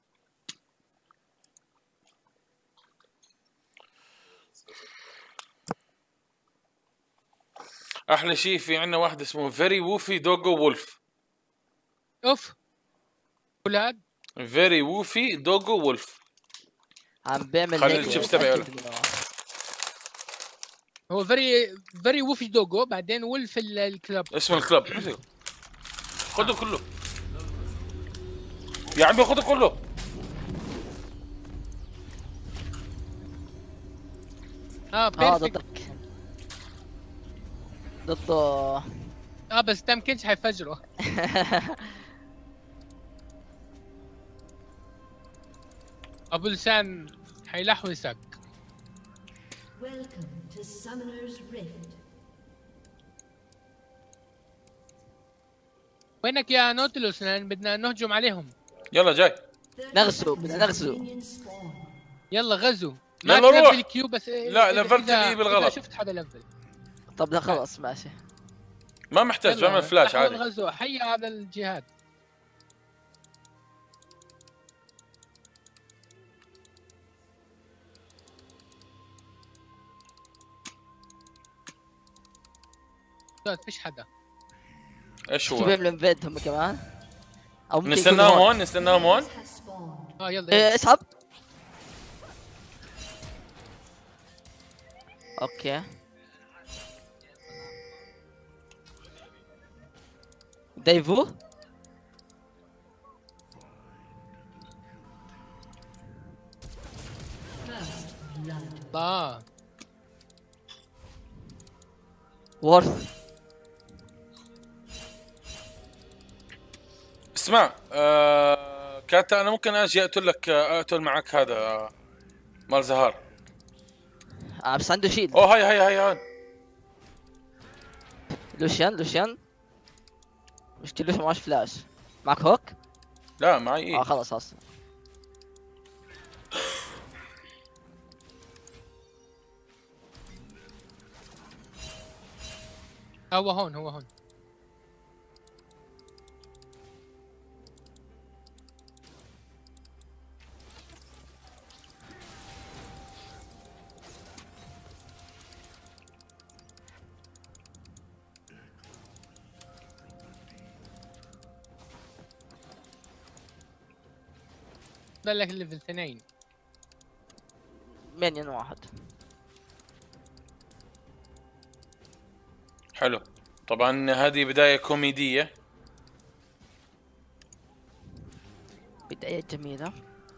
احلى شيء في عندنا واحد اسمه فيري ووفي دوغو وولف. اوف اولاد. فيري ووفي دوغو وولف. عم بيعمل خلي هيك الشيبس تبعي متأكد إنه- هو فيري ووفي دوغو، بعدين ولف الكلاب. اسم الكلب. خذه كله يا عمي، خذه كله. بيرفكت. ضده. بس ده ممكنش حيفجره. ابو لسان حيلحوسك. Welcome to Summoner's Rift. وينك يا نوتلوس؟ لان بدنا نهجم عليهم. يلا جاي. نغزو، بدنا نغزو. Minions spawn. يلا غزو. يلا ما روح. تلفل كيو بس. لا، لفلت الإي بالغلط. إذا شفت حدا لفل. طب لا خلص ماشي. ما محتاج، يلا، بعمل فلاش نحن عادي. الغزو حي على الجهاد. لا فيش حدا. ايش كيف هو؟ بيعملوا انفيد هم كمان؟ او ممكن نستناهم يكونوا هون، نستناهم هون. Has spawned. يلا اسحب. اوكي. دايفو. First blood. وورث. اسمع كاتا، انا ممكن اجي اقتل معك هذا مال زهار. بس عنده شيلد. اوه هاي لوشيان مشكلة لوشيان معاش فلاش. معك هوك؟ لا معي ايه. خلاص. هو هون. ضل لك الليفل 2. مينيون واحد. حلو. طبعا هذه بداية كوميدية. بداية جميلة.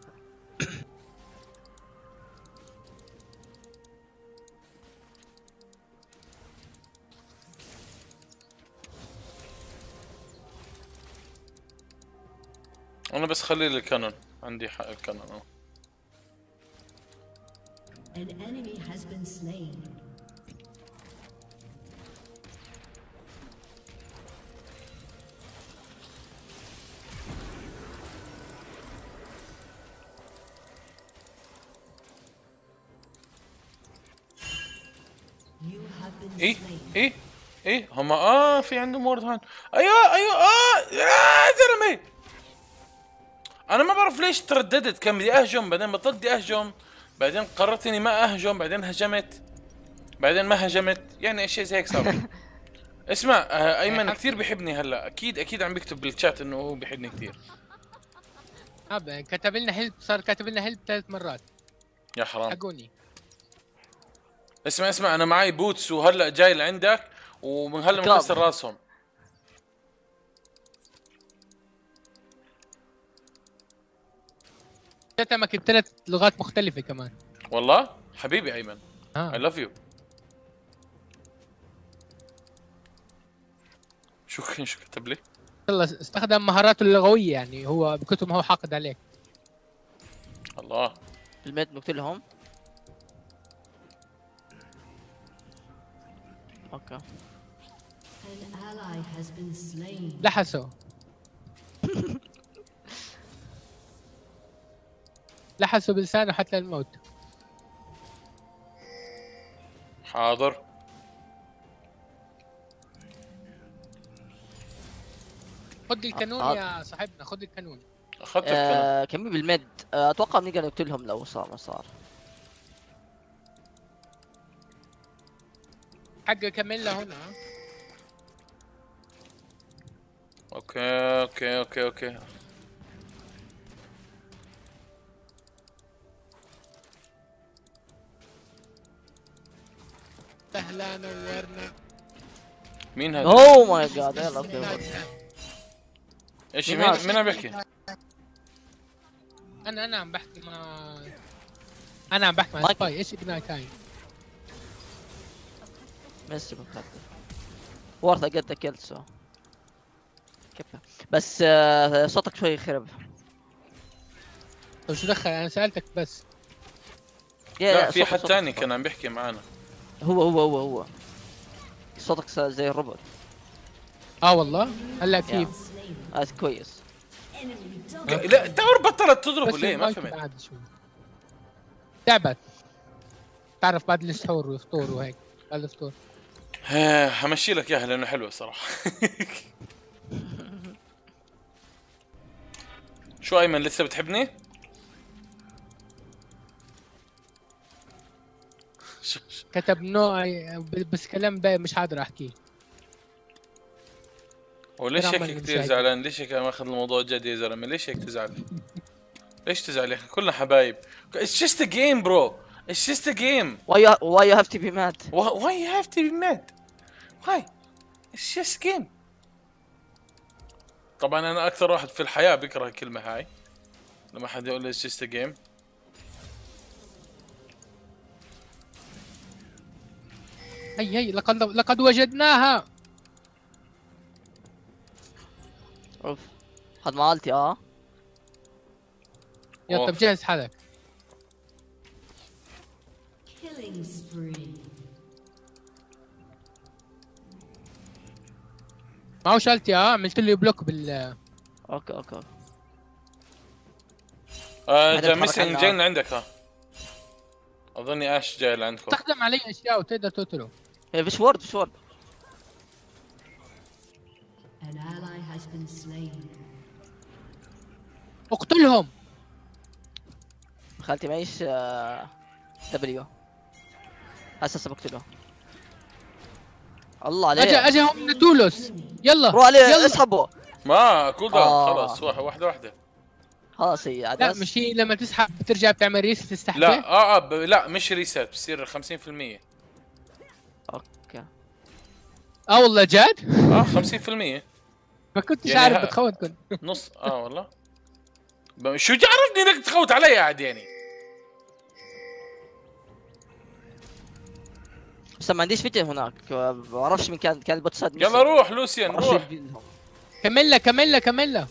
انا بس خلي لي الكانون، عندي حق الكانون. An enemy has been slain. You have been ايه slain. ايه هم في عندهم وورد هان. ايوه يا زلمه، انا ما بعرف ليش ترددت. كان بدي اهجم، بعدين بطلت بدي اهجم، بعدين قررت اني ما اهجم، بعدين هجمت، بعدين ما هجمت. يعني اشياء زي هيك صار. اسمع ايمن كثير بيحبني هلا، اكيد عم بيكتب بالشات انه هو بيحبني كثير. كتب لنا هيلب، صار كاتب لنا هيلب 3 مرات. يا حرام. حقوني. اسمع انا معي بوتس وهلا جاي لعندك، ومن هلا مكسر راسهم. شتمك ب3 لغات مختلفة كمان. والله حبيبي ايمن I love you. شو كتب لي؟ والله استخدم مهاراته اللغوية، يعني هو بكتب ما هو حاقد عليك. الله. الميد نقتلهم. اوكي. An ally has been slain. لحسوا. لحسوا بلسانه حتى الموت. حاضر. خذ الكانون يا صاحبنا، خذ الكانون. اخذت الكلام. كمي بالميد. اتوقع بنقدر نقتلهم لو صار ما صار. حق كاميلا هنا. اوكي. سهلا نورنا. مين هذا؟ اوه ماي جاد. يلا اوكي. ايش مين مين هذا؟ مين عم بيحكي؟ انا عم بحكي مع مايك. سباي. ايش اجنايت تايم؟ ميسي بقدر ورثة قد كيل سو كيف بس صوتك شوي خرب. طيب شو دخل؟ انا سالتك بس. لا في صوتك- حد صوتك- ثاني كان عم بيحكي معنا. هو صوتك زي الروبوت. والله هلا كيف؟ كويس. Enemy double. لا التاور بطلت تضربه بس ليه؟ ما المايك فهمت. بعد شوي تعبت. تعرف بعد السحور والفطور وهيك. بعد الفطور. همشي لك اياها لانه حلوه صراحه. شو ايمن لسه بتحبني؟ كتب نوع بس كلام باقي مش قادر احكيه. وليش كلام هيك من كثير المشاهد. زعلان؟ ليش هيك ماخذ الموضوع جد يا زلمه؟ ليش هيك تزعل؟ ليش تزعل يا اخي؟ كلنا حبايب. It's just a game bro. It's just a game. why you have to be mad. Why you have to be mad? Why? It's just a game. طبعا انا اكثر واحد في الحياه بيكره الكلمه هاي لما حد يقول لي it's just a game. هي لقد وجدناها. اوف هذا مالتي يلا أوف. طب جهز حالك. Killing spree. ما هو شالتي عملت له بلوك بال. اوكي جا هذا ميسنج تحرك جاي لعندك ها. اظني اش جاي لعندكم. استخدم علي اشياء وتقدر تقتله. فيش وورد An ally has been slain. اقتلهم. خالتي معيش دبليو اساسا بقتله. الله عليك. اجاهم من تولوس. يلا روح عليه يلا. اسحبه. ما كول داون آه. خلص واحده. خلاص هي عاد لا مش هي لما تسحب بترجع بتعمل ريس تستحبه. لا لا مش ريسات بصير 50%. اوكي. والله جد؟ 50%. ما كنتش يعني عارف ها- بتخوت كنت. نص والله. شو جعرفني انك تخوت علي عاد يعني؟ بس ما عنديش فيديو هناك ما بعرفش مين كان البوتسات. يلا روح لوسيان روح. كملها.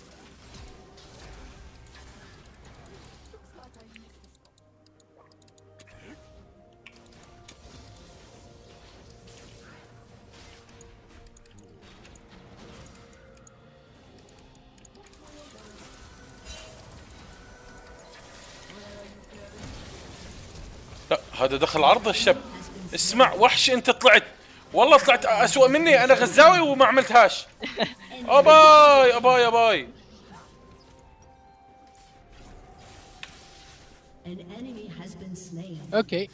لا هذا دخل عرض الشاب. اسمع وحش انت طلعت والله طلعت اسوأ مني. انا غزاوي وما عملتهاش. اباي. An enemy has been slain. اوكي.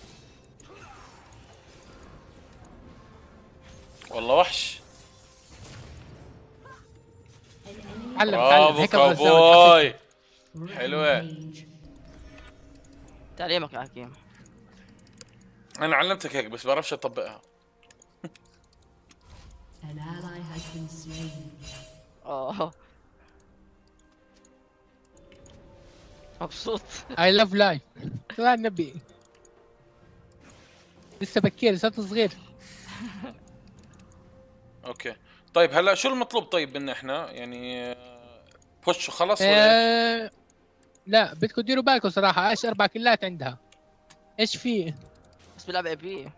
والله وحش. علم برافو هيك الغزاوي. كابوي. حلوة. Rampage. تعليمك يا حكيم. انا علمتك هيك بس بعرفش اطبقها. An ally has been slain. مبسوط. اي لاف لايف. طلع النبي لسه بكير، لسه صغير. اوكي طيب هلا شو المطلوب طيب منا احنا يعني بوش خلص ولا ايش؟ لا بدكم ديروا بالكم صراحه، ايش 4 كلات عندها؟ ايش في؟ بس بيلعب اي بي.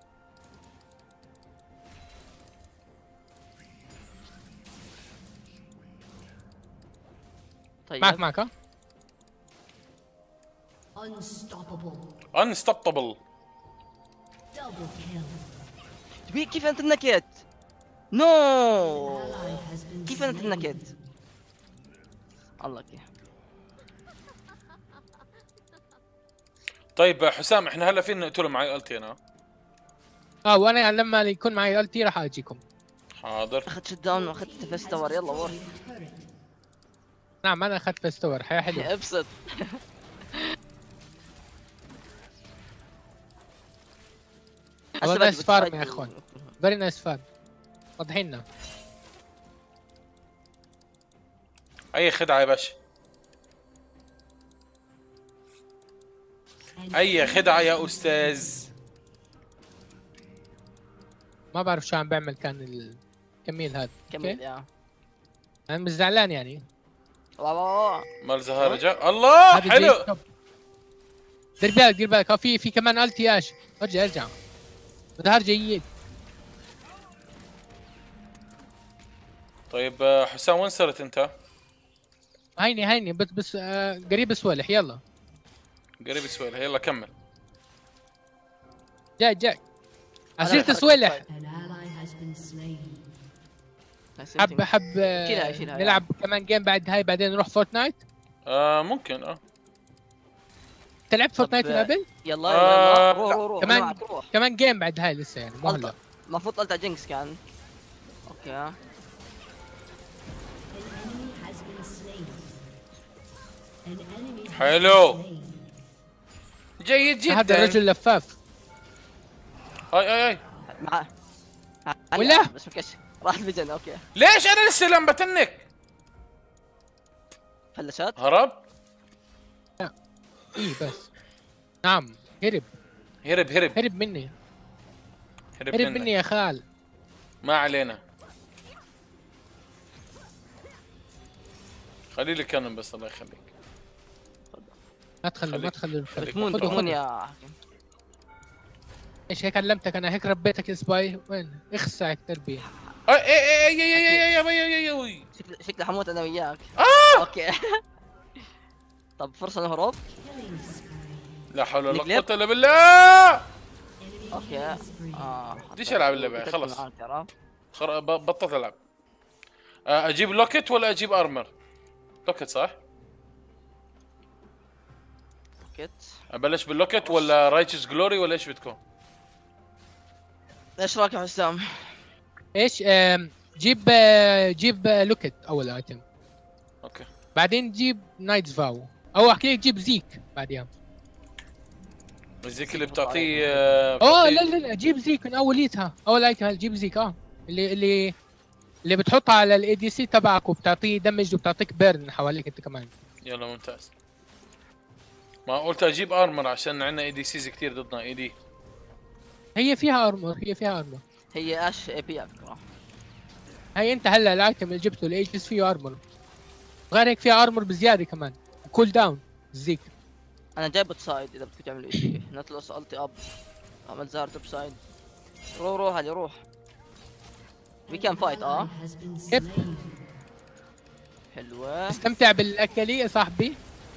طيب معك ها؟ Unstoppable. انستوببل. Double kill. كيف انت نكيت؟ نو. Ally has been كيف انت slain. نكيت؟ الله كيف. طيب حسام احنا هلا فينا نقتله معي التي انا. وانا لما يكون معي التي راح اجيكم. حاضر. اخذت شت داون واخذت فيست تاور، يلا ورك. نعم انا اخذت فيستور، حياة حلوه. ابسط. والله نايس فارم يا اخوان، فيري نايس فارم. واضحين لنا. اي خدعه يا باشا، اي خدعه يا استاذ. ما بعرف شو عم بعمل كان الكميل هذا. كمل يا. انا مش زعلان يعني. مال زهر رجع. الله هذا حلو. زي التوب. دير بالك دير بالك، في كمان التي اش. ارجع ظهر جيد. طيب حسام وين صرت انت؟ هيني بس قريب سوالح. يلا قريب سؤال، يلا كمل. جاي عسيرة سوالح. An ally has been slain. حب شيلها نلعب كمان جيم بعد هاي، بعدين نروح فورتنايت. ممكن انت لعبت فورتنايت من قبل؟ يلا آه، روح كمان- أنا معك، روح. كمان جيم بعد هاي لسه يعني مو هلا. المفروض طلعت جينكس كان. اوكي An enemy has been slain. An enemy has حلو. been slain. جيد جدا. هذا الرجل لفاف. اي مع ولا؟ بس مكش راح الفيجن. اوكي ليش انا لسه لم بتنك؟ فلشات. هرب. ايه بس. نعم هرب هرب مني. هرب هرب منك. مني يا خال. ما علينا. خلي لي كانون بس الله يخليك. ما تخلوا خليك. تمون خذوا. تمون يا حكيم. ايش هيك علمتك انا، هيك ربيتك يا سباي. وين اخسعك تربيه. اي شكلي حموت انا وياك. اوكي. طب فرصة نهرب. Killing spree. لا حول ولا نقلب. قوة الا بالله. Enemy اوكي. killing spree. بديش ألعب اللعبة، بكتب خلص. معاك، عرفت؟ بطلت العب. اجيب لوكت ولا اجيب ارمر؟ لوكت صح؟ اوكي. ابلش باللوكت ولا رايتشز جلوري ولا ايش بدكم؟ ايش رايك يا حسام؟ ايش جيب لوكت اول ايتم، اوكي. بعدين جيب نايتس فاو، او احكي لك جيب زيك بعدين. الزيك اللي بتعطيه لا جيب زيك من اوليتها، اول ايتم جيب زيك. اللي بتحطها على الاي دي سي تبعك وبتعطيه دمج وبتعطيك بيرن حواليك انت كمان. يلا ممتاز. ما قلت اجيب ارمر عشان عندنا اي دي سيز كثير ضدنا اي دي. هي فيها ارمر هي اش اي بي على فكرة. هي انت هلا الايتم اللي جبته الايجز فيه ارمر، غير هيك فيها ارمر بزياده كمان كول داون زيك. انا جايب بوت سايد اذا بدكم تعملوا شيء. نطلس التي اب، عمل زهر توب سايد. روح علي روح. وي كان فايت. Ally has been Yep. slain. حلوة. استمتع بالاكلي يا صاحبي.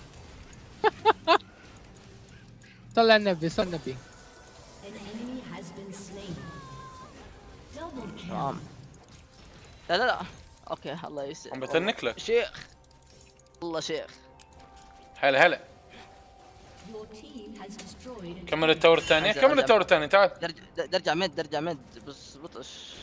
صلى على النبي. An enemy has been slain. Double kill. تمام. لا اوكي الله يسر. عم بتنك لك. شيخ والله شيخ. هلا Your team has destroyed a كمل التور الثانية. أرجع- كمل التور الثانية تعال. درجع مد بس بطش.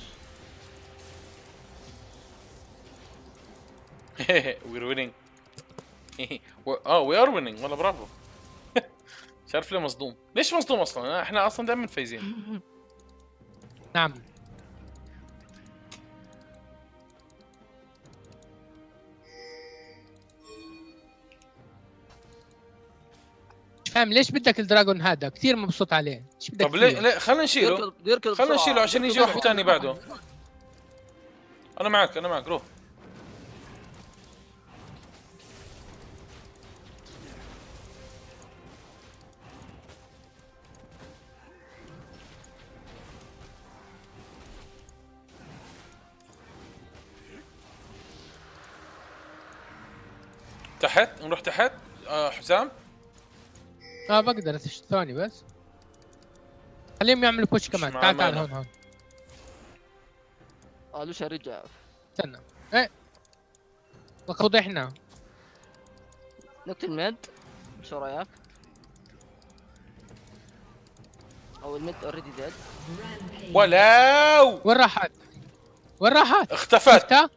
وير وينينج. وي ار وينينج والله برافو. مش عارف ليه مصدوم. ليش مصدوم اصلا؟ احنا اصلا دائما فايزين. نعم سام ليش بدك الدراجون هذا؟ كثير مبسوط عليه، ايش بدك طب ليه فيه؟ ليه خلينا نشيله، يركض خلينا بسرعة. نشيله عشان يجي يركض واحد ثاني بعده. انا معك انا معك روح. تحت نروح تحت حسام. بقدر ثواني بس. خليهم يعملوا بوش كمان. مع تعال تعال مانا. هون لوشا رجع. استنى. ايه وضحنا. نقتل الميد. شو رايك؟ او الميد اوريدي ديد. ولو وين راحت؟ وين راحت؟ اختفت. شفتها؟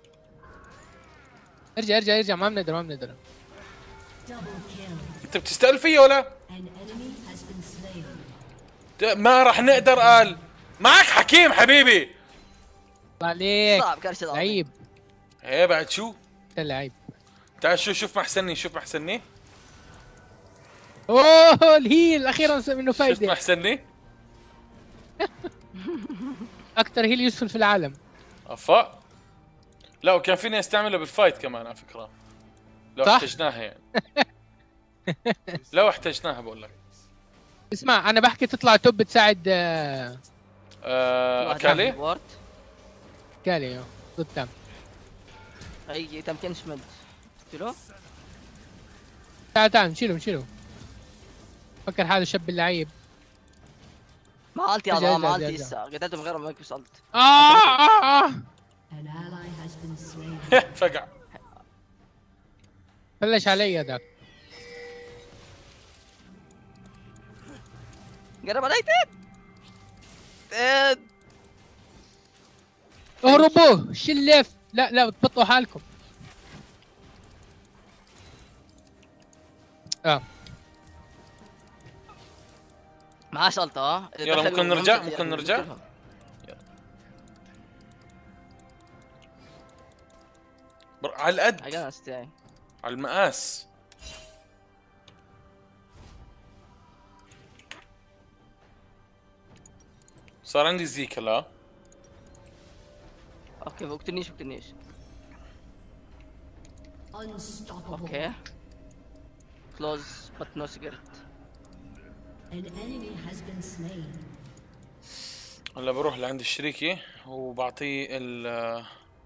ارجع ما بنقدر. Double kill. انت بتستقل فيا ولا؟ An enemy has been slain. ما راح نقدر. قال معك حكيم حبيبي. الله عليك صعب كرش العظيم. لعيب. ايه بعد شو؟ انت لعيب. تعال شوف محسني. اوه الهيل اخيرا منه شفت فايده. محسني؟ اكثر هيل يوسفل في العالم. افا لا وكان فيني استعملها بالفايت كمان على فكره لو صح؟ احتجناها يعني. لو احتجناها بقول لك. اسمع انا بحكي تطلع توب تساعد اكالي. وورد. كالي ضد تام. اي تمكن شمد. شلو؟ تعال نشيله. فكر حاله شاب اللعيب. ما قلت يا أرجع، ما أرجع، قلت أرجع. لسه قتلته من غير ما يكبس قلت. An ally has been slain. فقع. بلش علي هذاك. قرب علي تيد. اهربوا شلف. لا بتبطئوا حالكم. معاه شلطة يلا ممكن نرجع. على القد حاجة استاي. على المقاس. صار عندي زيك هلا. اوكي بقتلنيش. Unstoppable. اوكي كلوز بت نو سيجرت. An enemy has been slain. هلا بروح لعند الشريكي وبعطيه ال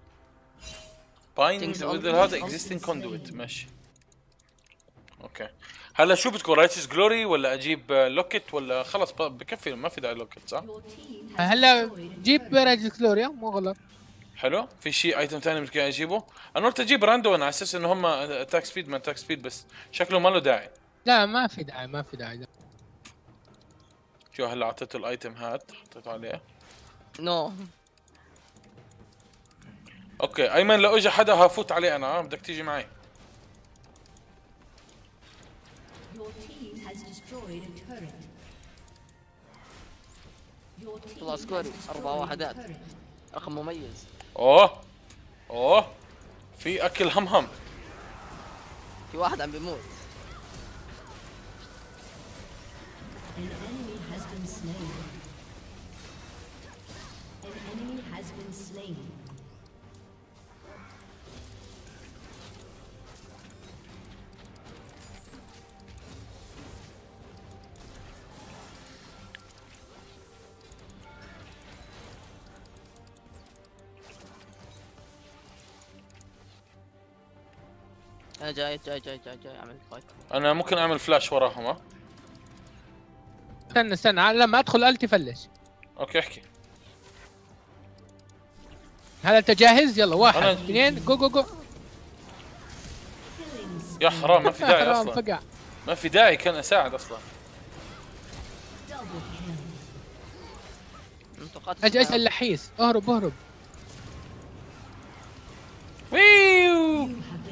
بايند Things هذا on- اكزيستنج كوندويت. ماشي اوكي. هلا شو بدكم رايتس جلوري ولا اجيب لوكيت ولا خلص بكفي ما في داعي لوكيت صح؟ Your team has هلا destroyed a جيب راجل كلوريا مو غلط. حلو. في شيء ايتم ثاني بدك اجيبه؟ انا قلت اجيب راندون على اساس انه هم اتاك سبيد ما اتاك سبيد بس شكله ما له داعي. لا ما في داعي. شو هلا اعطيته الايتم هات حطيته عليه. نو. اوكي ايمن لو اجى حدا هفوت عليه انا. بدك تيجي معي. Your team has destroyed a turret. Your team والله has سكوري destroyed 4 a وحدات. turret. رقم مميز. اوه في اكل هم. في واحد عم بيموت. An enemy has been slain. An enemy has been slain. انا جاي اعمل فايت. انا ممكن اعمل فلاش وراهم ها. استنى لما ادخل التي فلش. اوكي احكي. هلا انت جاهز؟ يلا واحد أنا- اثنين جو. يا حرام ما في داعي حرام اصلا. فقع. ما في داعي كان اساعد اصلا. Double kill. توقعت اجي اللحيس. اهرب. ويو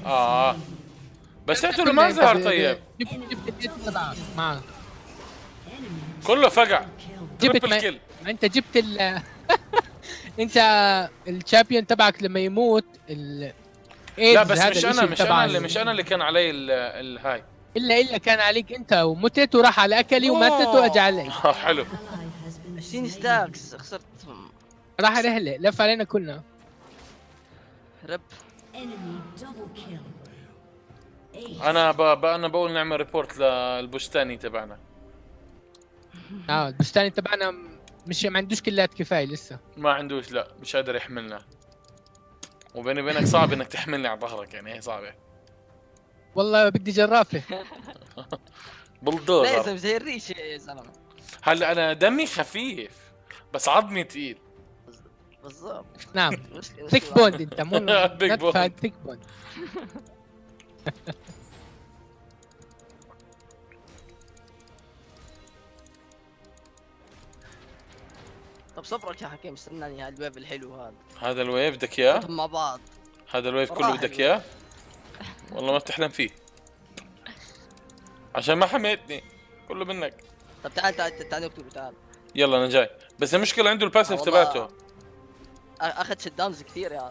بس اعتبر ما ظهر. طيب جبت اليد تبعك معك. كله فقع. Kill. جبت تربل كيل. ما انت جبت انت الشامبيون تبعك لما يموت لا بس مش انا اللي كان علي الهاي. الا كان عليك انت ومتت وراح على اكلي وماتت واجى علي. حلو. Ally has been 20 slain. ستاكس خسرتهم. راح رحله لف علينا كلنا. رب. Enemy double kill. Ace. انا بقول نعمل ريبورت للبستاني تبعنا. البستاني تبعنا مش ما عندوش كلات كفايه لسه. ما عندوش، لا مش قادر يحملنا. وبيني وبينك صعب انك تحملني على ظهرك، يعني هي صعبه. والله بدي جرافه. بلدوزر. لازم زي الريش يا زلمه. هلا انا دمي خفيف بس عظمي تقيل. بالضبط. نعم وش ثيك بوند انت مو Big bond. ثيك بوند. طب صبرك يا حكيم، استناني هالويف الحلو هذا. هذا الويف بدك اياه؟ خذهم مع بعض. هذا الويف كله راح بدك الويف. اياه؟ والله ما بتحلم فيه عشان ما حميتني كله منك. طب تعال نقتله تعال. يلا انا جاي، بس المشكله عنده الباسف والله. تبعته. اخذ شت داونز كثير يا.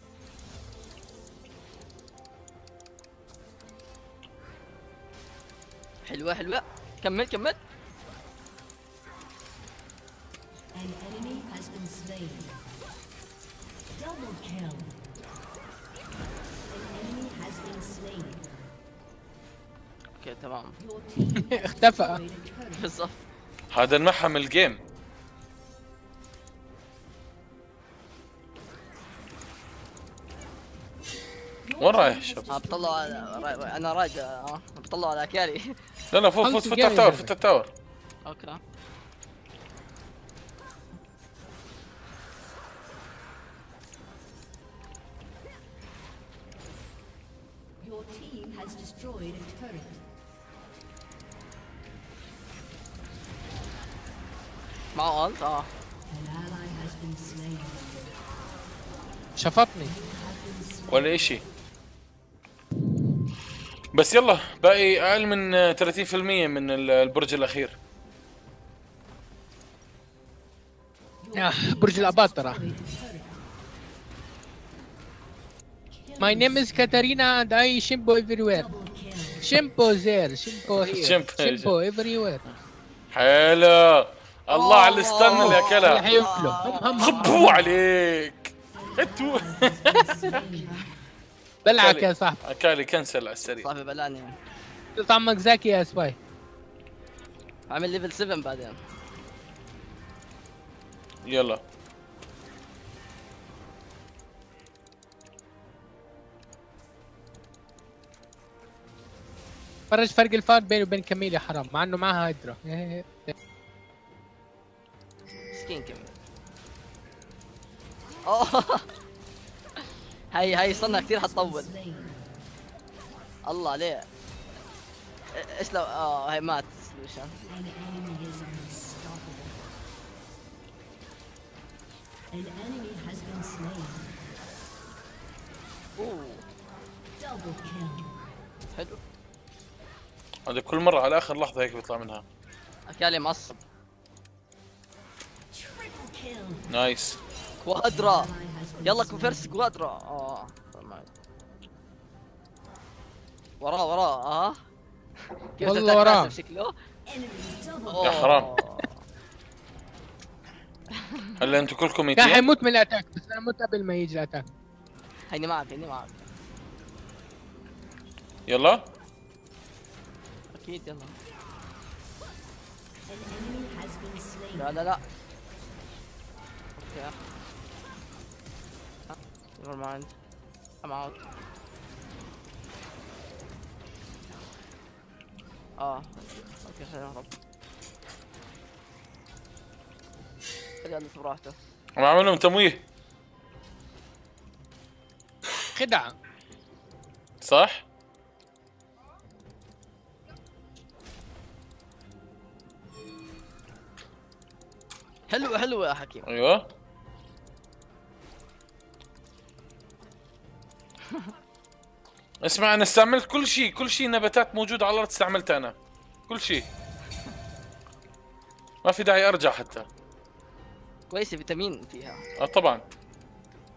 حلوه حلوه. كمل كمل. An enemy has been slain. Double kill. An enemy has been slain. اوكي تمام. Your team has اختفى. destroyed a turret. بالضبط. هذا انمحى الجيم. وين رايح الشاب؟ بطلعوا على انا راجع بطلعوا على اكيالي. لا لا فوت خلص فوت الجيم على التاور، يا فوت على التاور. اوكي. Your team has destroyed a turret. معه الت An ally has been slain. شفطني. ولا اشي. بس يلا باقي اقل من 30% من البرج الاخير. برج الاباطره. My name is Katarina and I shampoo everywhere. Shampoo there, shampoo here, Shampoo. shampoo everywhere. حلو. الله على الستان اللي راح اكلها. ياكله. هم خبوا عليك. انتو بلعك يا صاحبي. اكالي كنسل على السريع. صاحبي بلاني. طعمك زاكي يا سباي. عامل ليفل 7 بعدين. يلا فرج فرق الفار بيني وبين كميل يا حرام مع انه معها هيدرا. مسكين كمان. اوه هاي صنع كثير حتطول. الله عليه. ايش لو هاي مات سلوشن. An enemy is unstoppable. An enemy has been slain. اوه Double kill. حلو. هذا كل مره على اخر لحظه هيك بيطلع منها. اكالي معصب. Triple kill. نايس. كوادرا. Ally has been يلا slain. كوفيرس كوادرا. وراه كيف والله تتاك وراه. نفسه شكله. Enemy double. أوه. يا حرام. هلا انتم كلكم كان ميتين. حيموت من الاتاك بس انا مت قبل ما يجي الاتاك. هيني معك هيني معك. يلا اكيد يلا. An enemy has been slain. لا لا لا. اوكي. نيفر مايند. I'm out. اوكي خلينا نهرب. خليه يلبس براحته. عم اعمل لهم تمويه خدعه. صح؟ حلوة يا حكيم. ايوه اسمع، انا استعملت كل شيء نباتات موجودة على الارض استعملتها انا، كل شيء، ما في داعي ارجع حتى. كويسة فيتامين فيها. طبعا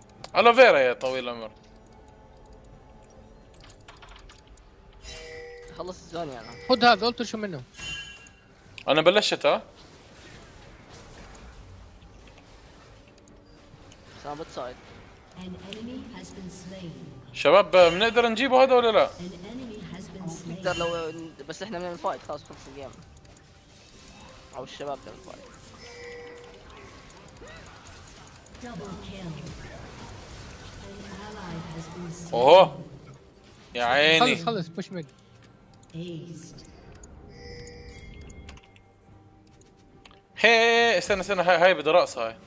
الوفيرا يا طويل العمر. خلص الزوني انا. خذ هذا قلت شو منه. انا بلشت ها. بس انا بتصايد. An enemy has been slain. شباب بنقدر نجيبه هذا ولا لا؟ An enemy has been slain. نقدر لو بس احنا من الفايت خلاص خلص الجيم. او الشباب من الفايت. Double kill. An ally has been slain. اوه يا عيني. خلص بوش ميد. Aced. هي استنى هاي بدها رقص هاي.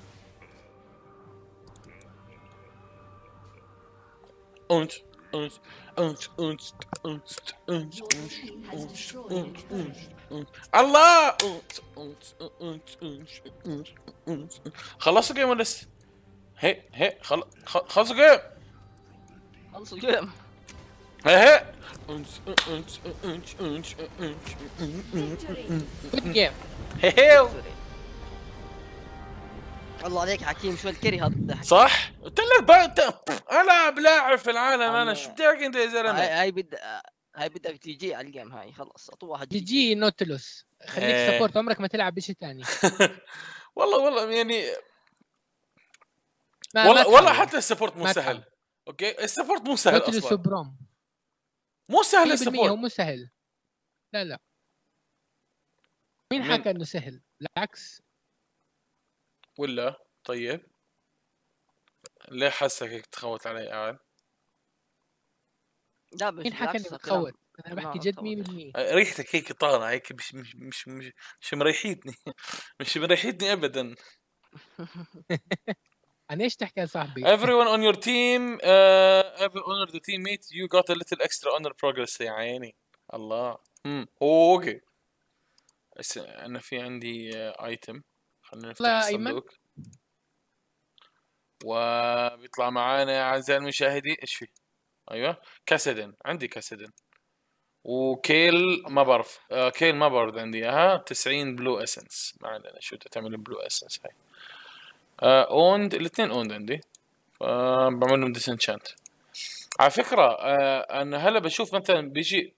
انت انت انت انت انت انت Your team has destroyed a turret. الله. خلصوا جيم ولا لسه؟ هي خلصوا جيم. خلص الجيم. هي جود جيم. هي الله عليك حكيم شو الكري هذا الضحك. صح؟ قلت لك بقى العب لاعب في العالم انا شو بدي احكي انت يا زلمه؟ هاي بدك تجي على الجيم هاي خلص اطوى واحد جي نوتلوس خليك إيه. سبورت عمرك ما تلعب بشيء ثاني. والله يعني ما والله تحاول. حتى السبورت مو ما سهل. تحاول. اوكي السبورت مو سهل نوتلوس اصلا. وبروم مو سهل 100% هو السبورت. مو سهل. لا مين مين؟ حكى انه سهل؟ بالعكس. ولا طيب ليه حاسك هيك تخوت علي قاعد؟ لا بس مين حكى اني بالعكس بتخوت؟ انا لا، بحكي ما جد بتخوت. 100%. ريحتك هيك طالعه هيك مش مريحيتني. مش مريحيتني ابدا. انا ايش تحكي يا صاحبي؟ Everyone on your team every honor the teammate you got a little extra honor progress يا عيني. الله. اوكي. انا في عندي ايتم. خلينا نفتح لا، أيمن. الصندوق. وبيطلع معانا يا اعزائي المشاهدين ايش في؟ ايوه كاسدن عندي كاسدن. وكيل ما بعرف كيل ما بعرف عندي اياها 90 بلو اسنس. ما علينا شو تعمل بلو اسنس هاي. اوند الاثنين اوند عندي. بعمل لهم ديسنشانت. على فكره انا هلا بشوف مثلا بيجي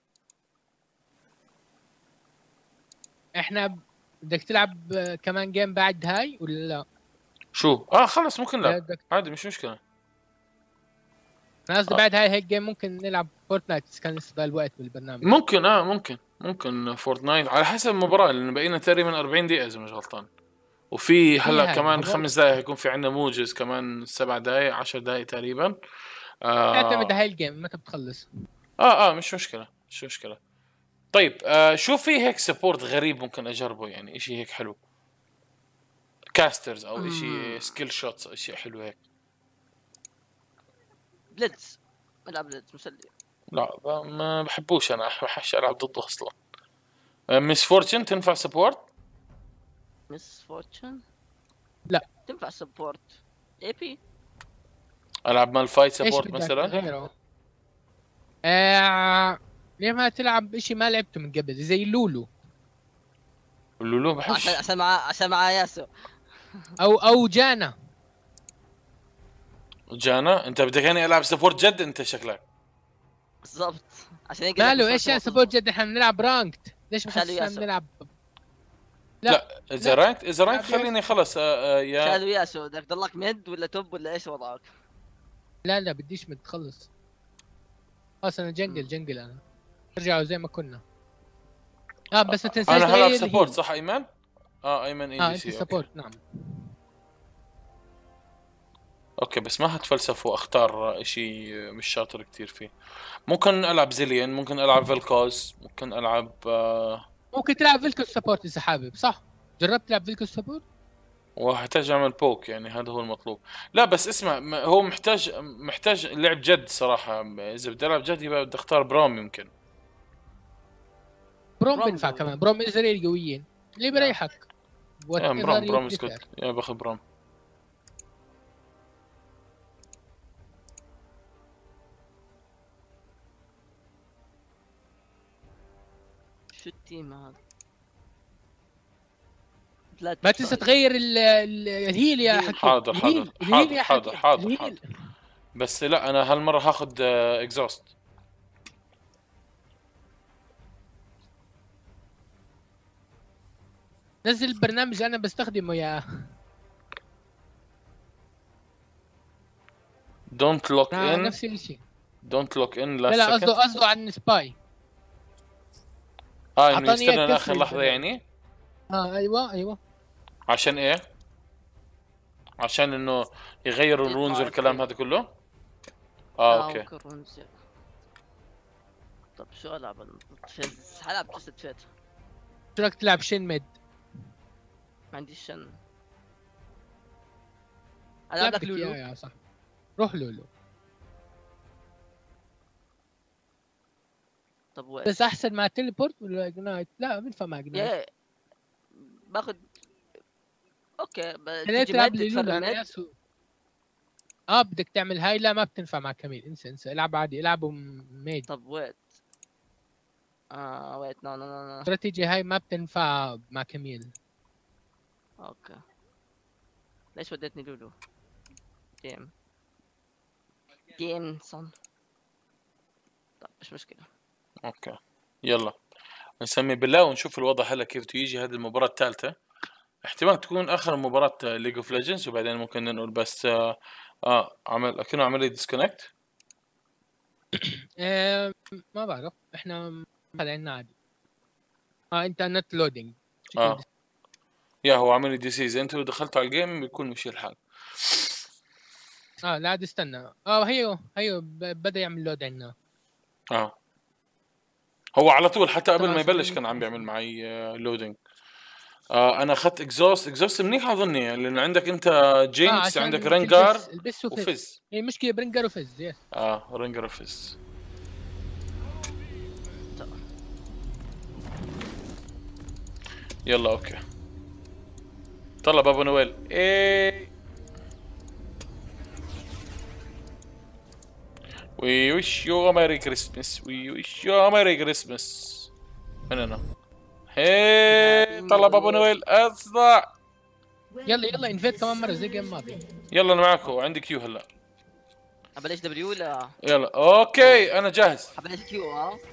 احنا بدك تلعب كمان جيم بعد هاي ولا لا؟ شو خلص ممكن لا بدك عادي مش مشكله. انا قصدي بعد هاي هيك جيم ممكن نلعب فورتنايت كان لسه الوقت بالبرنامج. ممكن فورتنايت على حسب المباراه لان بقينا تقريبا 40 دقيقه اذا مش غلطان. وفي هلا هاي كمان المباراة. 5 دقائق هيكون في عندنا موجز كمان 7 دقائق 10 دقائق تقريبا. اعتمد هاي الجيم متى بتخلص. مش مشكله. طيب شو في هيك سبورت غريب ممكن اجربه يعني اشي هيك حلو. كاسترز او اشي سكيل شوتس اشي حلو هيك. بليدز العب بليدز مسلي. لا ما بحبوش انا بحبش العب ضده اصلا. مس فورتشن تنفع سبورت؟ مس فورتشن لا. تنفع سبورت اي بي. العب مال فايت ايش سبورت بدك مثلا. غيره؟ ليه ما تلعب اشي ما لعبته من قبل زي لولو لولو بحبش. عشان مع ياسو. او جانا. جانا انت بدك يعني العب سبورت جد انت شكلك. بالضبط عشان هيك ماله ايش يعني سبورت جد احنا بنلعب رانكت ليش بحسنا بنلعب. لا اذا رانكت لا، خليني خلص يا شادو ياسو بدك تضلك ميد ولا توب ولا ايش وضعك؟ لا بديش متخلص خلاص انا جنجل انا ارجعوا زي ما كنا. بس ما تنساش انا هلعب تغير سبورت الهيل. صح ايمن؟ ايمن اي دي انت سي سبورت نعم. اوكي بس ما هتفلسف واختار اشي مش شاطر كتير فيه. ممكن العب زيليان ممكن العب فيلكوز ممكن العب ممكن تلعب فيلكو سبورت اذا حابب صح؟ جربت تلعب فيلكو سبورت؟ وهحتاج اعمل بوك يعني هذا هو المطلوب. لا بس اسمع هو محتاج لعب جد صراحة. اذا بدي العب جد يبقى بدي اختار برام يمكن. بروم بينفع كمان بروم ازرائيل قويين اللي بريحك. يا برام اسكت يا باخي برام. شو التيم هذا؟ ما تنسى تغير الهيل يا حكيم. حاضر الهيل يا حكيم. حاضر. بس لا انا هالمرة هاخد اكزوست. نزل البرنامج انا بستخدمه يا دونت لوك ان، نفس الشيء. دونت لوك ان لا لاست لا، سكند. قصده عن سباي. انه أعطاني يستنى إياه لاخر كيف لحظه البرنامج. يعني. ايوه. عشان ايه؟ عشان انه يغيروا يطلع الرونز والكلام يصير. هذا كله. اوكي. ممكن رمز. طب شو العب؟ فيز حلعب جسد فيت. شو رايك تلعب شين ميد؟ ما عنديش شن. العب لك لعبك لولو. يا صح، روح لولو. طب وين؟ بس احسن مع تليبورت ولا اجنايت؟ لا بنفع مع اجنايت. يا باخذ. اوكي خليني تجي تلعب ميد لي لولو تفرم انا ميد. ياسو. بدك تعمل هاي؟ لا ما بتنفع مع كميل، انسى العب عادي، العبوا ميد. طب ويت. ويت نو. استراتيجي هاي ما بتنفع مع كميل. اوكي. ليش وديتني لولو؟ جيم صن. طب مش مشكلة. اوكي يلا نسمي بالله ونشوف الوضع هلا كيف تيجي هذه المباراة الثالثة. احتمال تكون اخر مباراة ليج اوف ليجندز وبعدين ممكن ننقل بس عمل اكنه عمل لي ديسكونكت. ما بعرف، احنا طالعين عادي. انت نت لودينج. يا هو عمل لي ديسيز، انتوا دخلتوا على الجيم بيكون مشي الحال. لا عاد استنى. هيو بدا يعمل لود عندنا. هو على طول حتى قبل طبعاً ما يبلش شوي كان عم بيعمل معي لودينج. انا اخذت اكزوست منيح اظني، لانه عندك انت جينكس، عشان عندك رنجار البس وفز. هي مشكله برنجر وفز. يس رنجر وفز. يلا اوكي طلع بابا نويل. ايه We wish you a Merry Christmas. We wish you a Merry Christmas. من هنا. هي طلع بابا نويل اصدع. يلا انفيت كمان مره زي الجيم الماضي. يلا انا معكم، عندي كيو هلا. ابلش دبليو ولا؟ يلا اوكي انا جاهز. ابلش كيو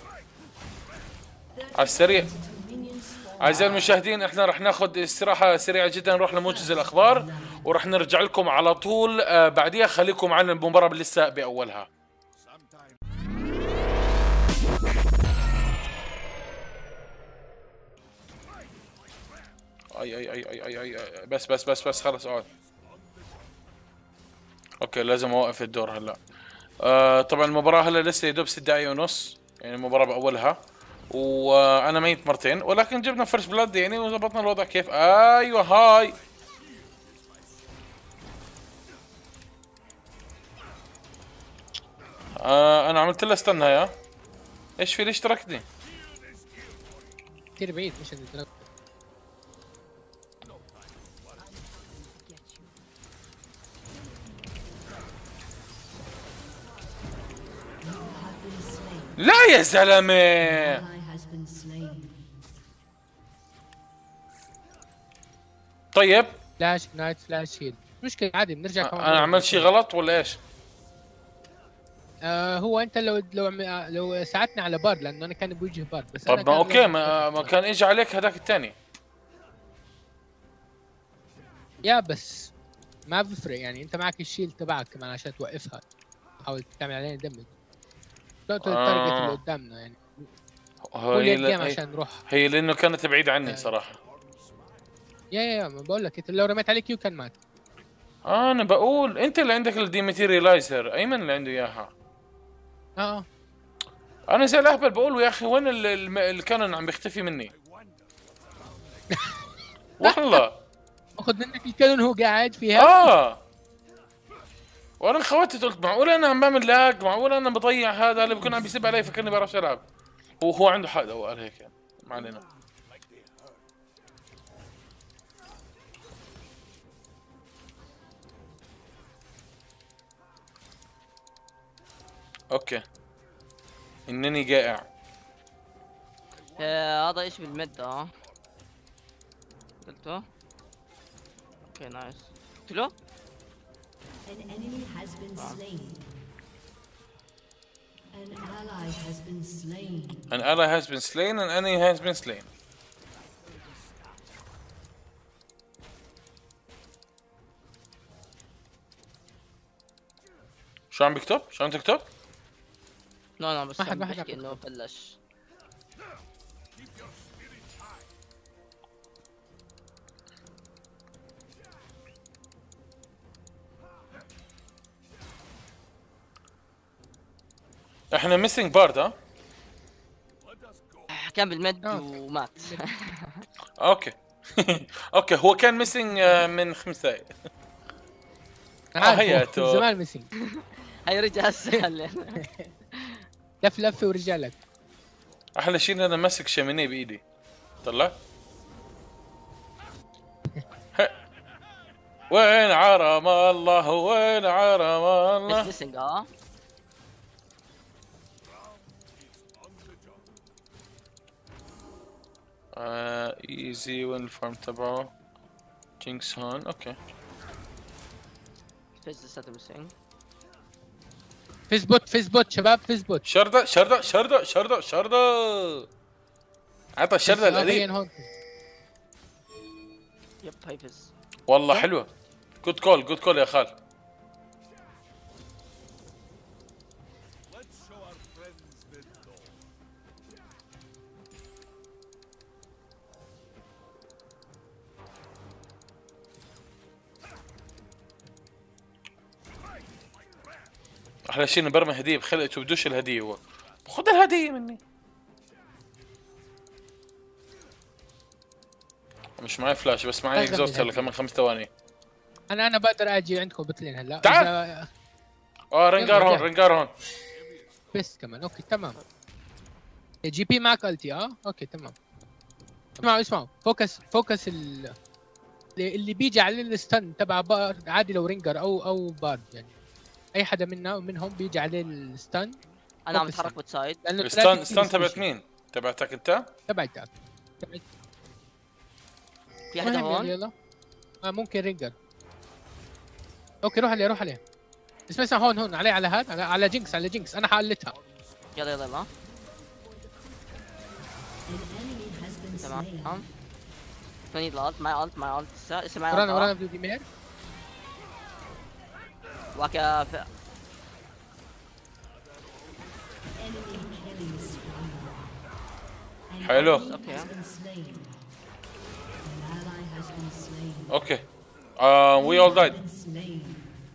على السريع. اعزائي المشاهدين احنا رح ناخذ استراحه سريعه جدا، نروح لموجز الاخبار ورح نرجع لكم على طول بعديها. خليكم معنا، المباراه لسه باولها. اي بس خلص اقعد. اوكي لازم اوقف الدور هلا. طبعا المباراه هلا لسه يدوب 6 دقايق ونص، يعني المباراه باولها وانا ميت مرتين، ولكن جبنا فيرست بلاد يعني وظبطنا الوضع كيف. ايوه هاي انا عملت له استنى يا ايش في، ليش تركتني؟ كثير بعيد مش اللي تركت. لا يا زلمه. Ally has been slain. طيب فلاش نايت فلاش هيل، مشكله عادي بنرجع كمان انا مرة. عملت شيء غلط ولا ايش؟ هو انت لو ساعدتني على بارد، لانه انا كان بوجه بارد بس. طب ما اوكي ما كان اجى عليك هذاك الثاني. يا بس ما بفرق يعني، انت معك الشيل تبعك كمان عشان توقفها، تحاول تعمل علينا دمج. لا التارجت اللي قدامنا يعني. هي لانه كانت بعيدة عني صراحة. يا ما بقول لك، انت لو رميت عليك كان مات. انا بقول انت اللي عندك الديماتيريلايزر، ايمن اللي عنده اياها. انا زي الاهبل بقول يا اخي وين اللي كان عم بيختفي مني. والله اخذ منك الكانون هو قاعد فيها. وانا خوتت قلت معقول انا عم بعمل لاج، معقول انا بضيع هذا اللي بكون عم بيسب علي فكرني بعرفش العب. هو عنده حق، هو قال هيك يعني. ما علينا. اوكي انني جائع. هذا ايش بالمد قلته. اوكي نايس. قلت An enemy has been slain. An ally has been slain. An ally has been slain. An enemy has been slain. شو عم بكتب؟ شو عم تكتب؟ لا بس ما حد- عم ما حد بحكي عم انه بلش. احنا ميسنج بارد ها؟ كان بالمد آه. ومات. اوكي. اوكي هو كان ميسنج من 5 دقايق. عارف هيا هو تو. زمان ميسنج. هي رجع هسه خلينا. لف لفه ورجالك. احلى شيء ان انا ماسك شامينيه بايدي. طلع. هي. وين عرم الله وين عرم الله. ميسنج ايزي وين الفارم تبعه. جينكس هون اوكي. فيز لساته ميسنج. فيز بوت شباب، فيز بوت. شردة شردة شردة شردة شردة. عطى الشردة القديم. هون. يب هاي فيز. والله حلوة. جود كول جود كول يا خال. احلى شيء انه برمي هديه بخلقته بدوش الهديه هو. خذ الهديه مني. مش معي فلاش بس معي لازم اكزوست هلا الهدية. كمان 5 ثواني. انا بقدر اجي عندكم بطلين هلا. تعال. رنجار يلا، هون جاي. رنجار هون. بس كمان اوكي تمام. جي بي معك التي اوكي تمام. اسمعوا فوكس اللي بيجي على الستن تبع بارد عادي، لو رينجر او بارد يعني اي حدا منهم بيجي عليه الستن. انا عم فوكس. اتحرك بوت لانه ستان تبعت مين؟ تبعتك انت؟ تبعتك. في حدا هون. يلا ممكن رينجر. اوكي روح عليه. اسمع هون على هذا على جينكس انا حقلتها. يلا يلا An enemy has been slain. تمام. توني الالت معي الت لسه معي ورانا الت. فلاديمير. واكا Enemy killing spree. An حلو. enemy Okay. has been slain. An ally has been slain. اوكي. وي اول دايد. Been slain.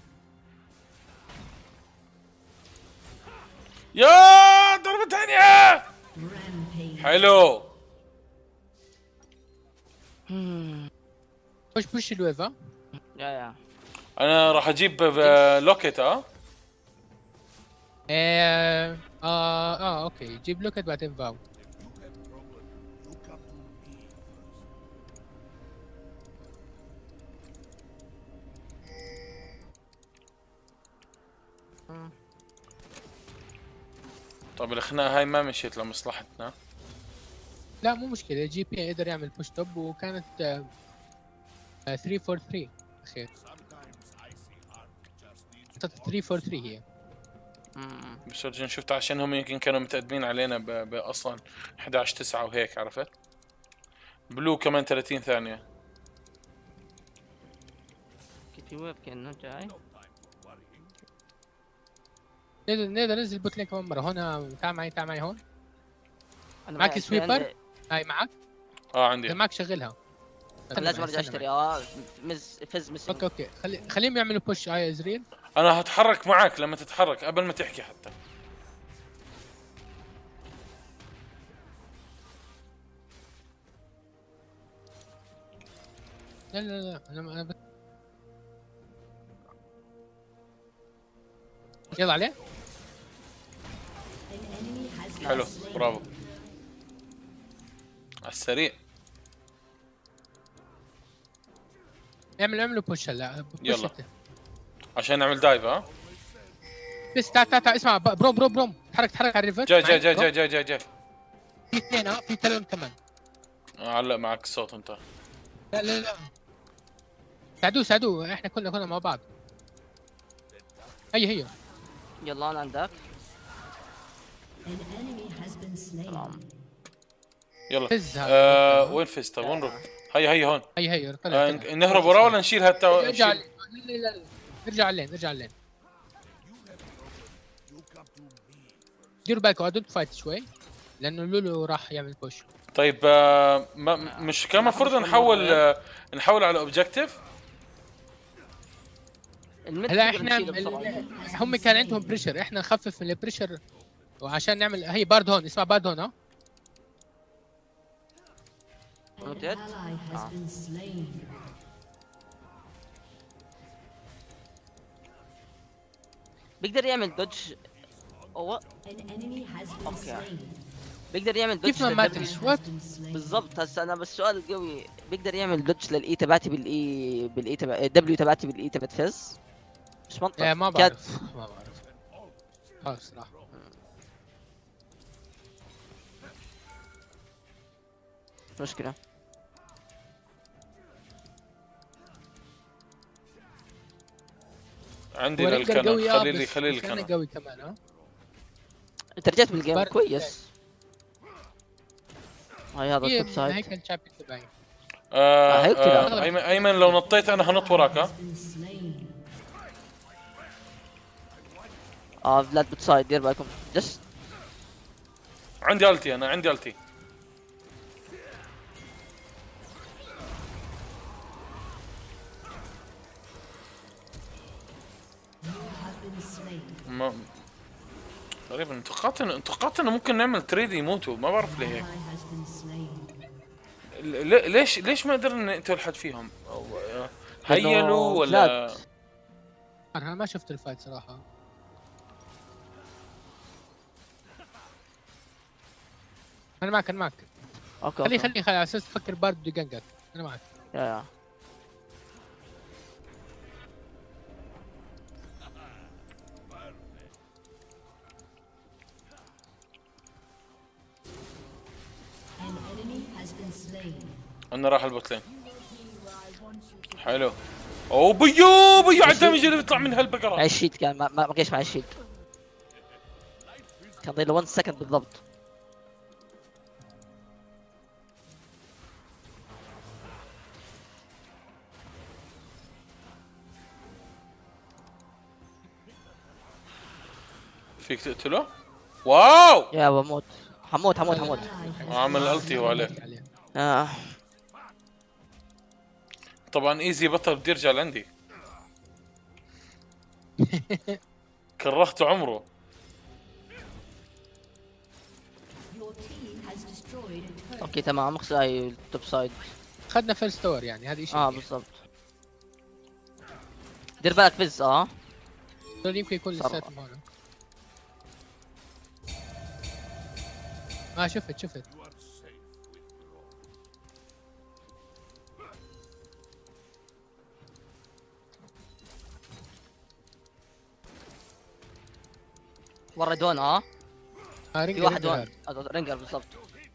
يا ضربة ثانية. Rampage. حلو. بوش الويف يا انا راح اجيب لوكيت اوكي جيب لوكت بعدين فاو. طب الخناقة هاي ما مشيت لمصلحتنا. لا مو مشكله، جي بي قدر يعمل بوش توب وكانت 3 فور 3 اخير. 3 فور 3 هي. بس رجعنا شفت عشان هم يمكن كانوا متقدمين علينا اصلا 11-9 وهيك عرفت. بلو كمان 30 ثانية. كيف في ويف كأنه جاي. نقدر ننزل بوتلين كمان مره. هون تعال معي هون. انا معك معي سويبر؟ عندي- هاي معك؟ عندي. اذا معك شغلها. لازم ارجع اشتري فز ميسنج. اوكي خليهم يعملوا بوش ازريل. انا هتحرك معك لما تتحرك قبل ما تحكي حتى. لا انا يلا عليه. An enemy has been حلو slain. برافو. على السريع. اعملوا بوش هلا. بوش يلا. انت. عشان نعمل دايف بس تعال اسمع بروم تحرك على الريفر. جاي. في اثنين في تلون كمان. علق معك الصوت انت. لا ساعدوه احنا كنا مع بعض. هي يلا انا عندك. An enemy has been slain. تمام. يلا. فز هذا. وين فز طب وين نروح؟ هي هون. هي طلع. نهرب وراه ولا نشيل ارجع نشيل؟ لا ارجع اللين. ديروا بالكم دونت فايت شوي لانه لولو راح يعمل بوش. طيب مش كان المفروض نحول على اوبجيكتيف؟ هلا احنا هم كان عندهم بريشر، احنا نخفف من البريشر وعشان نعمل هي بارد هون، اسمع بارد هون ها. An ally has been slain. بيقدر يعمل دوج. An enemy has been Okay. slain. بيقدر يعمل دوج كيف ما An تدري ally وات؟ has been slain. بالضبط. هسه انا بس سؤال قوي، بيقدر يعمل دوج للاي تبعتي بالاي تبع الدبليو تبعتي بالاي تبعت فيز؟ مش منطق. ما كات. بعرف ما بعرف خلاص صراحه. مشكلة. عندي هو رينجر للكنن، قوي خلي لي بس أنا الكنن. قوي كمان ها. انت رجعت بالجيم بارد كويس. هاي هذا التوب هيك سايد. الشامبيون تبعي. هيقتل. ايمن لو نطيت انا هنط وراك ها. Been slain. فلاد بتسايد، دير بالكم جست. عندي التي، انا عندي التي. Have been slain. غريبا توقعت انه ممكن نعمل تريد يموتوا، ما بعرف ليه هيك. Ally has been slain. ليش ما قدرنا نقتل حد فيهم؟ أو هيلوا ولا فلاد. انا ما شفت الفايت صراحه. انا معك انا معك. اوكي خلي أوكي. خلي على اساس تفكر بارد جنجر. انا معك. يا An enemy has been slain. انا راح البوتلين. حلو. اوه بيو على الدمج اللي بيطلع من هالبقره. معي الشيت كان ما كانش معي الشيت. كان ضايل 1 سكند بالضبط. فيك تقتله؟ واو! يا بموت. حموت. عامل التي هو عليه. آه. طبعا ايزي بطل بدي يرجع لعندي. كرهت عمره. Your team has destroyed a turret. اوكي تمام، اقصد هاي التوب سايد. اخذنا فيرست تور يعني هذا شيء. بالضبط. دير بالك فيز. يمكن يكون صار. لساتهم هون. شفت. ورا دون. في رينجر واحد رينجر. دون. رينجر بالضبط.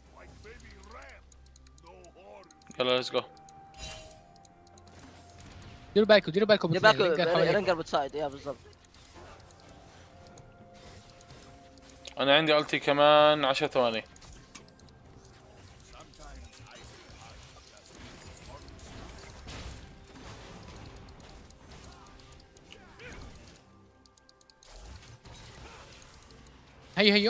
يلا ليتس جو. ديروا بالكم دير بالك رينجر حواليكم. رينجر بتسايد. بالضبط. انا عندي التي كمان 10 ثواني. هيو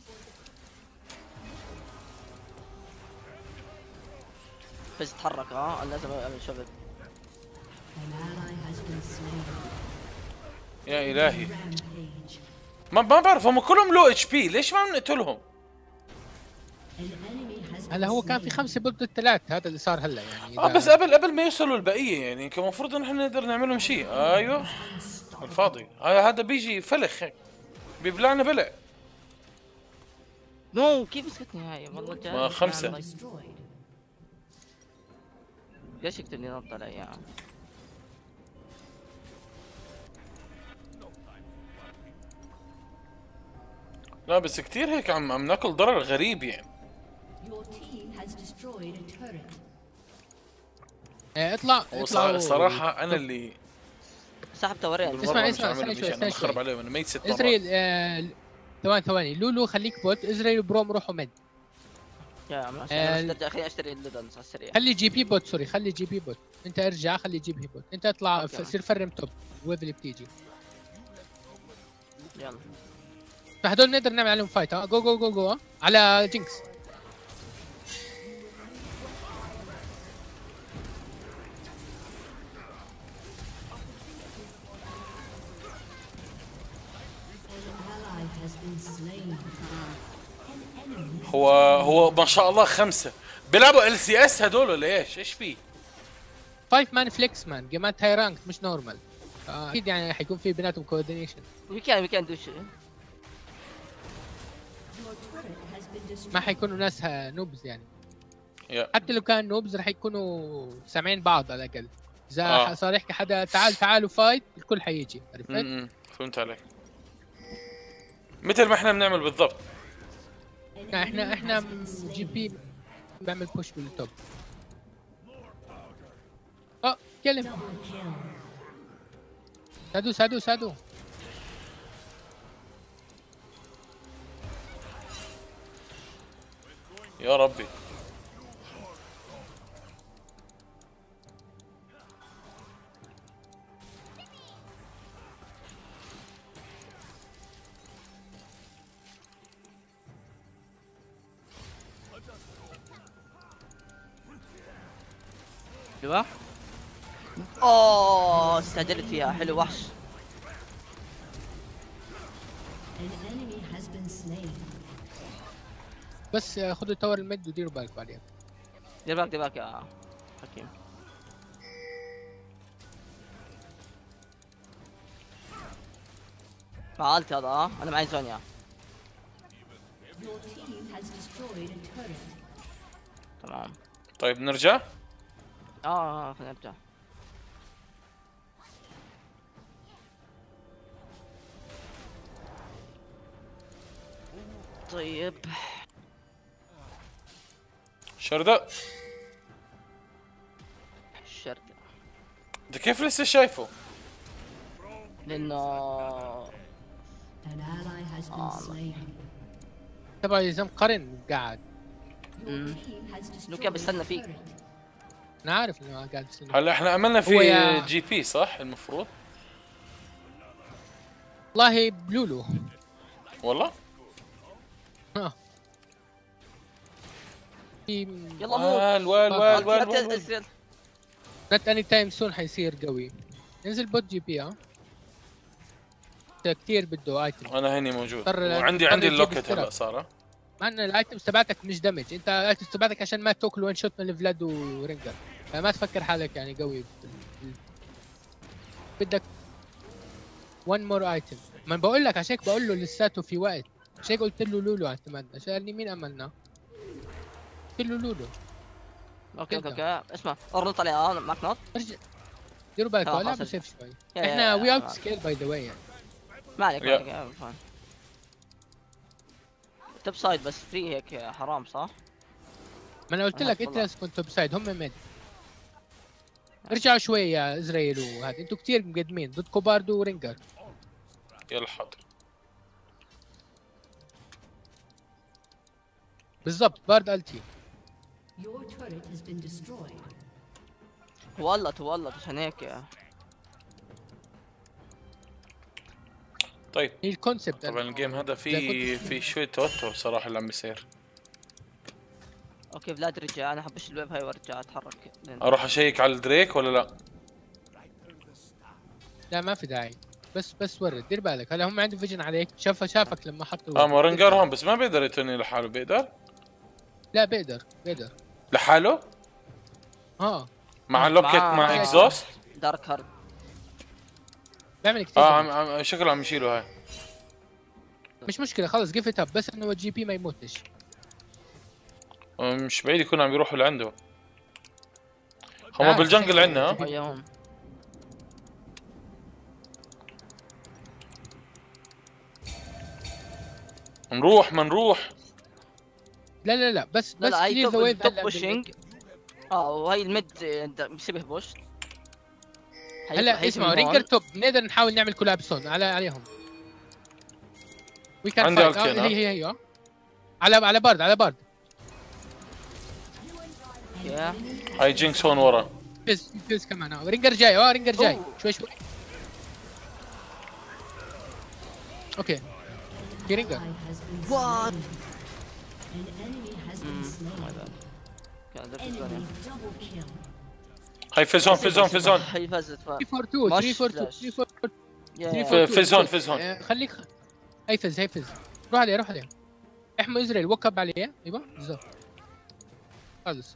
فيز تحرك. انا لازم اعمل شغل. An ally has been slain. يا الهي، Rampage. ما بعرف هم كلهم لو اتش بي، ليش ما بنقتلهم؟ An enemy has been هلا هو كان في slain. 5 ضد الثلاث، هذا اللي صار هلا يعني. بس قبل ما يوصلوا البقيه يعني كان المفروض ان احنا نقدر نعمل لهم شيء. ايوه الفاضي هذا بيجي فلخ هيك بيبلعنا بلع. نو كيف مسكتني هاي والله جاي. ما 5. Destroyed. ليش يقتلني نط علي يا عم؟ لا بس كثير هيك عم ناكل ضرر غريب يعني. Your team has destroyed a turret. اطلع صراحه انا اللي سحبت ورين. اسمع، استنى شوي. انا خرب عليهم، انا ميت 6 مرات. ازرائيل ثواني لولو خليك بوت. ازرائيل وبروم روحوا ميد. يا عم خليني اشتري اللودنز على السريع. خلي جي بي بوت، سوري خلي جي بي بوت. انت ارجع خلي جي بي بوت. انت اطلع أوكي. سير فرم توب الويف اللي بتيجي. يلا فهدول نقدر نعمل عليهم فايت. ها جو جو جو جو على جينكس. Ally has been slain. هو ما شاء الله 5 بيلعبوا LCS هدول ولا ايش فيه؟ 5 مان فليكس مان، جيمات هاي رانك مش نورمال. اكيد يعني حيكون في بيناتهم كوردينيشن. we can do shit. Your turret has been destroyed. ما حيكونوا ناس نوبز يعني. يا حتى لو كان نوبز رح يكونوا سامعين بعض على الاقل. اذا صار يحكي حدا تعالوا فايت الكل حيجي، عرفت؟ فهمت عليك. مثل ما احنا بنعمل بالضبط. احنا جي بي بعمل بوش بالتوب. كلم سادو يا ربي ايوه. اوه استعجلت فيها، حلو وحش. An enemy has been slain. بس خذوا تاور المد وديروا بالكم عليها. دير بالك يا حكيم. فعلت هذا انا معي زونيا. Your team has destroyed a turret. تمام. طيب نرجع. خلينا نرجع. طيب شردة الشرطة انت كيف لسه شايفه؟ لانه An ally has been slain. تبع يزم قرن قاعد. Your team has destroyed لوكا بستنى a فيك. turret. انا عارف انه قاعد يستنى. هلا احنا عملنا هو في يا- جي بي صح المفروض؟ والله بلولو. والله؟ في يلا موت. وال نت اني تايم سون حيصير قوي. ننزل بوت جي بي كثير بده ايتم. انا هني موجود اضطر- وعندي اضطر يجيب اللوكت السرعة. هلا صار. مع ان الايتمز تبعتك مش دمج، انت الايتمز تبعتك عشان ما تاكل وين شوت من فلاد ورينجر، فما تفكر حالك يعني قوي. بدك 1 مور ايتم. ما بقول لك عشان هيك بقول له لساته في وقت، عشان هيك قلت له لولو اعتمدنا، سالني مين املنا؟ قلت له لولو. اوكي اسمع ارنط عليها معك نط. ارجع ديروا بالكم خلاص، لا خلاص. بسيف شوي. يا- احنا يا- وي يا- اوت سكيل باي ذا واي يعني. ما عليك يا. فاهم. توب سايد بس فري هيك حرام صح؟ ما انا قلت لك انت والله. لازم تكون توب سايد، هم ميد. ارجعوا شوي يا اسرائيل وهذا، انتوا كثير مقدمين ضد كوباردو ورينجر. يلا حاضر. بالضبط بارد التي. Your turret has been destroyed. تولط عشان هيك. طيب هي الكونسبت. طبعا الجيم هذا في شوي توتر صراحه اللي عم بيصير. اوكي فلاد رجع، انا حبش الويب هاي وارجع اتحرك. اروح اشيك على الدريك ولا لا؟ لا ما في داعي، بس ورد دير بالك. هلا هم عندهم فيجن عليك، شافك لما حطوا ما رنجر هون بس ما بيقدر يتوني لحاله. بيقدر لا بيقدر لحاله مع لوكيت مع اكزوست. دارك هارد. بيعمل كثير عم شكله عم يشيله هاي. مش مشكله خلص جيف اب، بس انه الجي بي ما يموتش. مش بعيد يكون عم يروحوا لعنده. هم بالجنجل عندنا ها. وياهم. نروح لا بس لا هاي clear the wave توب هلا بوشينج. وهي الميد بيشبه بوش. هلا اسمعوا رينجر توب، بنقدر نحاول نعمل كولابسون عليهم. وي كان عندي فايت. ألكين، هي على بارد يا هاي جينكس هون ورا. فيز كمان. رينجر جاي رينجر جاي أوه. شوي اوكي في رينجر. Ally has been What? slain. An enemy has been slain. كان ذاك الثاني. Enemy double kill. هاي في زون في زون في زون. هي فازت 3 4 2 ماش 3 4 2 فلاش. 3 4 يا- 3 يا. 4 في زون في زون. خليك هيفز هيفز. روح عليه روح عليه. احمي ازرائيل وكب عليه. ايوه بالضبط. خلص.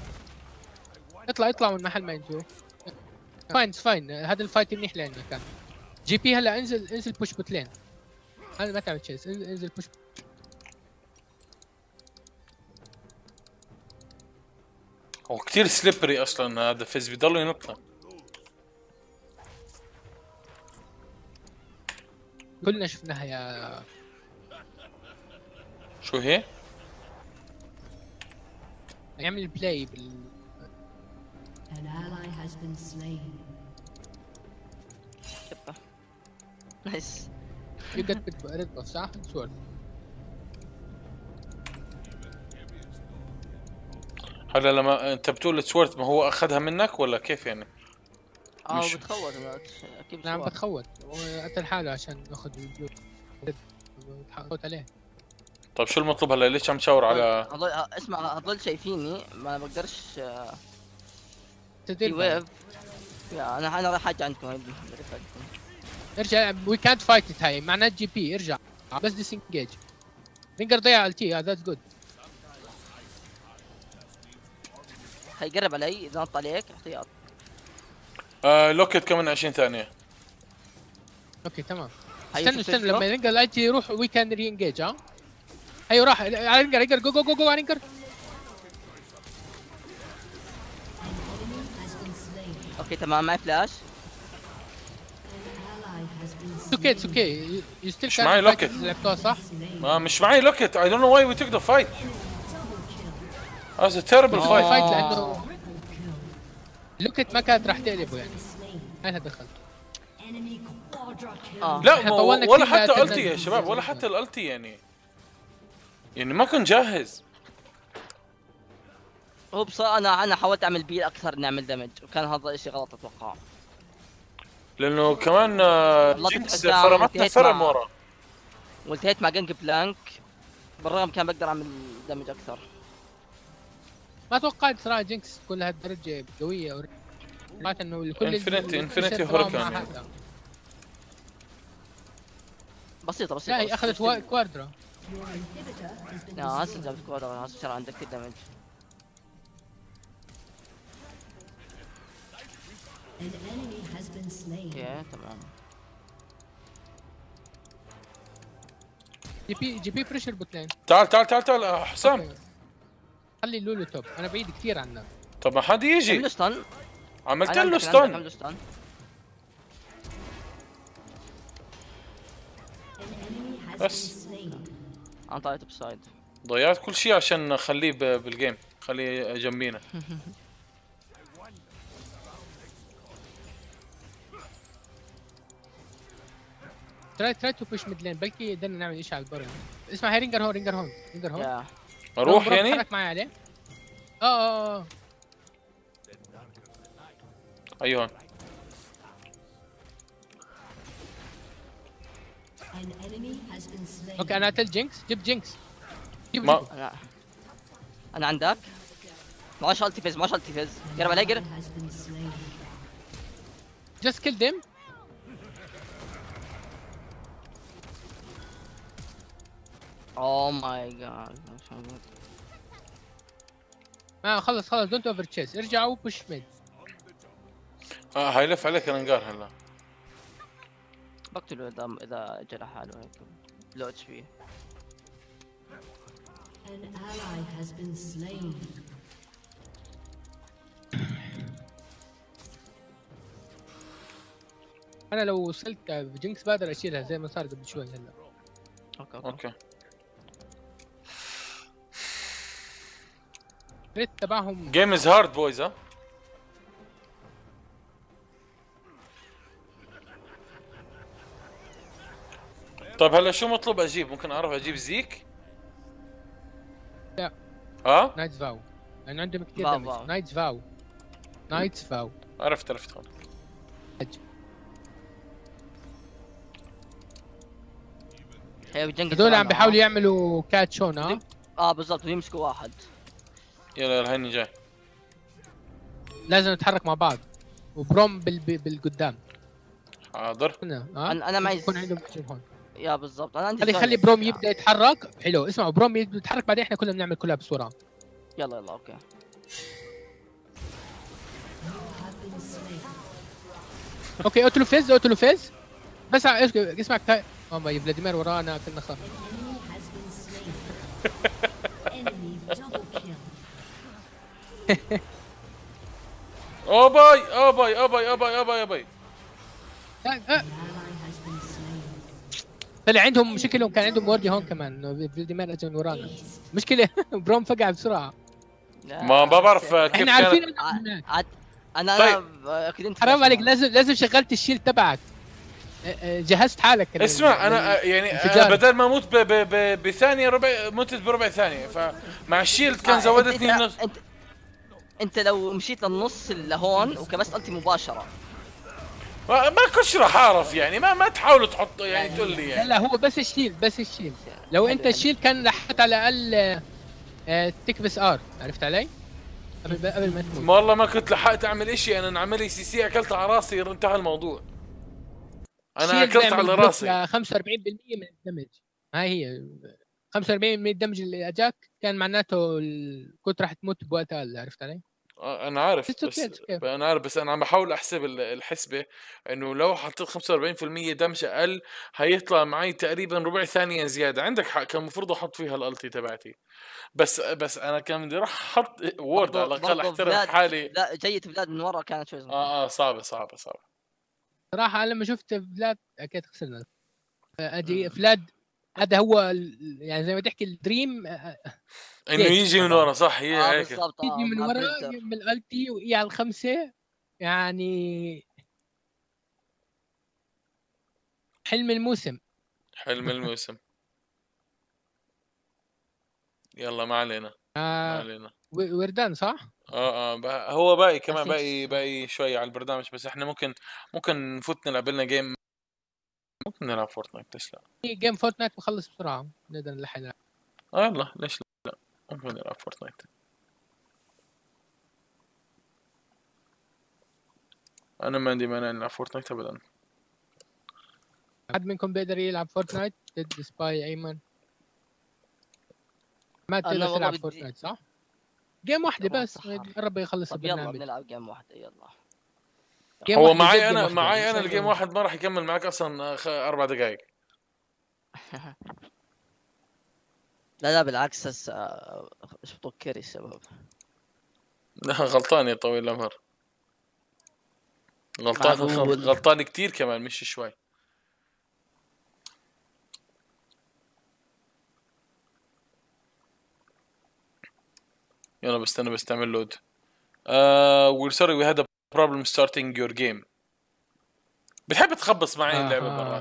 اطلع من محل ما ينجو. فاين هذا الفايت منيح لنا كان. جي بي هلا انزل بوش بوتلين. هذا ما تعمل تشيس انزل بوش. هو كثير سليبري اصلا هذا فيز بيضلوا ينطوا. كلنا شفناها يا شو هي؟ يعمل بلاي بال An ally has been slain. شبه. نايس. يقد ريد بوف صح؟ سورد. هلا لما انت بتقول سوورت ما هو اخذها منك ولا كيف يعني؟ مش- بتخوت اكيد نعم بتخوت. بتخوت وقتل حاله عشان ناخذ بتخوت عليه. طيب شو المطلوب هلا؟ ليش عم تشاور على اسمع هضل شايفيني ما بقدرش في تدير ويف. يا انا رايح اجي عندكم هيدي. ارجع وي كانت فايت هاي معناه جي بي ارجع بس ديسنجيج. رينجر ضيع التي ذاتس جود. هيقرب علي اذا نط عليك احتياط. لوكت كمان 20 ثانية. اوكي تمام. هيشوف استنوا فيديو. لما رينجر التي يروح وي كان ري انجيج ها. ايوه راح على رينجر جو جو جو جو على رينجر. Has been slain. اوكي تمام معي فلاش. Ally has been اوكي اتس اوكي يو ستيل مش معي لوكت. لعبتوها صح؟ slain. ما مش معي لوكت. I don't know why we took the fight. That's a terrible fight. فايت لانه لوكت ما كانت راح تقلبه يعني. اين دخل؟ Enemy quadra kill. لا إحنا ما طولنا ولا كتير حتى لأتنا التي يا ننزل. شباب ولا حتى الالتي يعني ما كنت جاهز. هو بصراحة انا حاولت اعمل بيل اكثر اني اعمل دمج وكان هذا الشيء غلط اتوقع. لانه كمان والله جينكس كنت قدام فرمتنا وانتهيت فرم مع- ورا. والتهيت مع جنك بلانك بالرغم كان بقدر اعمل دمج اكثر. ما توقعت صراحه جينكس تكون لهالدرجه قويه. توقعت انه الكل Infinity Hurricane يعني. بسيطة لا هي اخذت كوادرا. Your inhibitor has been لا هسه جابت كوادر هسه صار عندك كل دمج. An enemy has been slain. اوكي تمام. جي بي بريشر بوتلين. تعال حسام. أوكي. خلي لولو توب انا بعيد كثير عنك. طب ما حد يجي. عملوا ستان. عملت أنا له عندك ستان. عملوا ستان. An enemy has بس. been slain. انا طلعت بسايد. ضيعت كل شيء عشان نخليه بالجيم. خليه جنبينا. تراي تو بوش ميد لين بلكي قدرنا نعمل شيء على البر. اسمع هي رينجر هون. يا اروح يعني. تحرك معي عليه. ايوه An enemy has been slain. اوكي انا قتلت جينكس. جيب جينكس. ما انا عندك. معاش التي فيز قرب علي قرب. Has been slain. جاست كيل ديم. اوه ماي جاد. ما خلص دونت اوفر تشيس. ارجعوا بوش ميد. هيلف عليك الانقار هلا. بقتله اذا جرى حاله هيك لو اتش بي. An ally has been slain. انا لو وصلت بجينكس بقدر اشيلها زي ما صار قبل شوي هلا. اوكي ريت تبعهم جيم از هارد بويز. ها طيب هلا شو مطلوب اجيب؟ ممكن اعرف اجيب زيك؟ لا. ها؟ نايتس فاو لانه عندهم كثير فاو. دمج. نايتس فاو. عرفت هون. هي جنجل هذول عم كمان، بيحاولوا يعملوا كاتشون بالضبط، ويمسكوا واحد. يلا يلا هني جاي. لازم نتحرك مع بعض، وبروم بالقدام حاضر. هنا انا معي يكون عندهم فيجن هون. يا بالضبط، انا عندي خلي زاوية بروم فكرة. يبدا يتحرك. حلو، اسمعوا، بروم يبدا يتحرك بعدين احنا كلنا بنعمل كلها بسرعه. يلا يلا اوكي. اوكي اوتلو فيز اوتلو فيز. بس اسمعك ماما يا فلاديمير ورانا كنا خلاص. Enemy double kill. او باي او باي او باي او باي او باي او باي. Ally has been slain. طلع عندهم شكلهم كان عندهم وردي هون كمان. فلاديمير اجى من ورانا. مشكله بروم فقع بسرعه. ما بعرف كيف احنا عارفين كانت. إنه هناك. انا طيب. اكيد انت حرام عليك، فاهم. لازم شغلت الشيل تبعك. جهزت حالك اسمع انا يعني أنا انفجار. بدل ما اموت بثانيه ربع متت بربع ثانيه، فمع الشيلد كان زودتني انت, نص. انت لو مشيت للنص لهون وكبست انت مباشره. ما كنتش راح اعرف يعني، ما تحاولوا تحطوا يعني تقول لي لا يعني. لا، هو بس الشيل بس الشيل. لو حلو، انت حلو. الشيل كان لحقت على الاقل تكبس ار. عرفت علي؟ قبل ما تموت. والله ما كنت لحقت اعمل اشي، انا انعمل لي سي اكلت على راسي انتهى الموضوع. انا الشيل اكلت بيعمل على بلوك راسي. ل 45% من الدمج. هاي هي 45% من الدمج اللي اجاك كان معناته كنت راح تموت بوقت اقل. عرفت علي؟ انا عارف It's okay, بس it's okay. انا عارف بس انا عم بحاول احسب الحسبه، انه لو حطيت 45% دمج اقل هيطلع معي تقريبا ربع ثانيه زياده. عندك حق، كان المفروض احط فيها الالتي تبعتي، بس انا كان بدي اروح احط وورد على الاقل برضو احترم فلاد، حالي. لا جيت فلاد من ورا كانت شوي صعبة. صعبه. صراحه انا لما شفت فلاد اكيد خسرنا. اجي فلاد هذا هو يعني زي ما تحكي الدريم. انه يجي من ورا، صح هي هيك. بالضبط، يجي من مع ورا بلدر. يعمل التي وإي على الخمسه. يعني حلم الموسم. حلم الموسم. يلا ما علينا ما علينا. وردان صح؟ هو باقي كمان، I think so. باقي شوي على البرنامج، بس احنا ممكن نفوت نلعب لنا جيم. ممكن نلعب فورتنايت، ليش لا؟ في جيم فورتنايت بخلص بسرعه نقدر نلحق نلعب. يلا ليش لا، ممكن نلعب فورتنايت. انا ما عندي مانع نلعب فورتنايت ابدا. حد منكم بيقدر يلعب فورتنايت ضد سباي ايمن؟ ما أنا تقدر والله تلعب بدي- فورتنايت صح؟ جيم واحده والله بس سحر. قرب يخلص طب يلا البرنامج. بنلعب جيم واحدة يلا. جيم هو واحدة معي جد جيم انا واحدة، معي مش انا الجيم إنه- واحد ما راح يكمل معك اصلا 4 دقائق. لا بالعكس، هسه اشبطوا كيري الشباب. غلطان يا طويل العمر، معقول. غلطان كتير كمان مش شوي. يلا بستنى بس تعمل لود. we're sorry we had a problem starting your game. بتحب تخبص معي اللعبة مرات.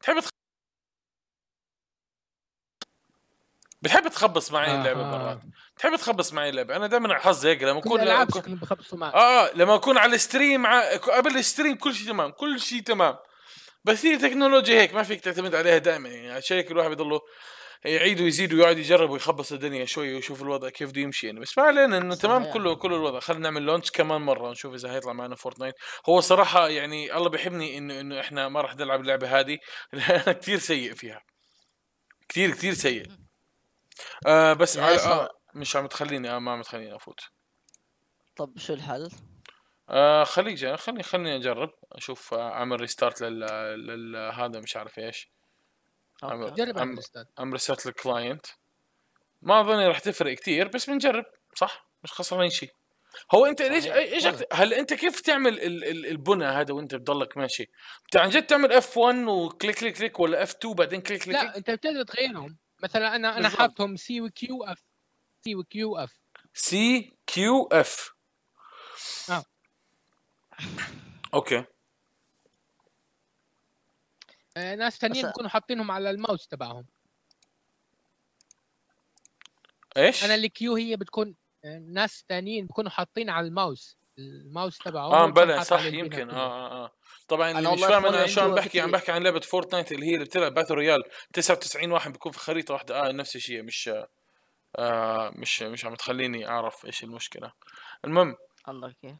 بتحب تخبص معي اللعبة مرات. بتحب تخبص معي اللعبة. انا دائما حظي هيك لما كل اكون الالعاب شكلهم بخبصوا معك. لما اكون على الستريم قبل الستريم كل شيء تمام، كل شيء تمام. بس هي تكنولوجيا هيك ما فيك تعتمد عليها دائما يعني. عشان هيك الواحد بيضله يعيد ويزيد ويقعد يجرب ويخبص الدنيا شوي ويشوف الوضع كيف بده يمشي يعني. بس ما علينا انه تمام صحيح. كل الوضع. خلينا نعمل لونش كمان مره نشوف اذا هيطلع معنا فورتنايت. هو صراحه يعني الله بيحبني انه احنا ما راح نلعب اللعبه هذه لأن انا كثير سيء فيها، كثير سيء. بس يا شباب. مش عم تخليني ما عم تخليني افوت. طب شو الحل؟ خليك خليني اجرب اشوف اعمل ريستارت هذا مش عارف ايش. جرب اعمل ستارت. ام ريستارت للكلاينت. ما اظني راح تفرق كتير بس بنجرب، صح مش خسرانين شيء. هو انت ليش ايش هل انت كيف تعمل البنى هذا وانت بضلك ماشي؟ انت عن جد تعمل F1 وكليك كليك كليك ولا F2 بعدين كليك كليك؟ لا انت بتقدر تغيرهم. مثلا انا بالضبط. حاطهم سي وكيو اف. سي وكيو اف. سي كيو اف. اوكي. ناس ثانيين بيكونوا حاطينهم على الماوس تبعهم. ايش؟ انا الكيو هي بتكون ناس ثانيين بيكونوا حاطين على الماوس تبعه. بلا صح يمكن طبعا أنا اللي مش والله فاهم أخواني انا شو عم عنده بحكي، عم كتير. بحكي عن لعبه فورتنايت اللي هي اللي بتلعب باتل رويال 99 واحد بيكون في خريطه واحده. نفس الشيء، مش عم تخليني اعرف ايش المشكله. المهم الله كيف.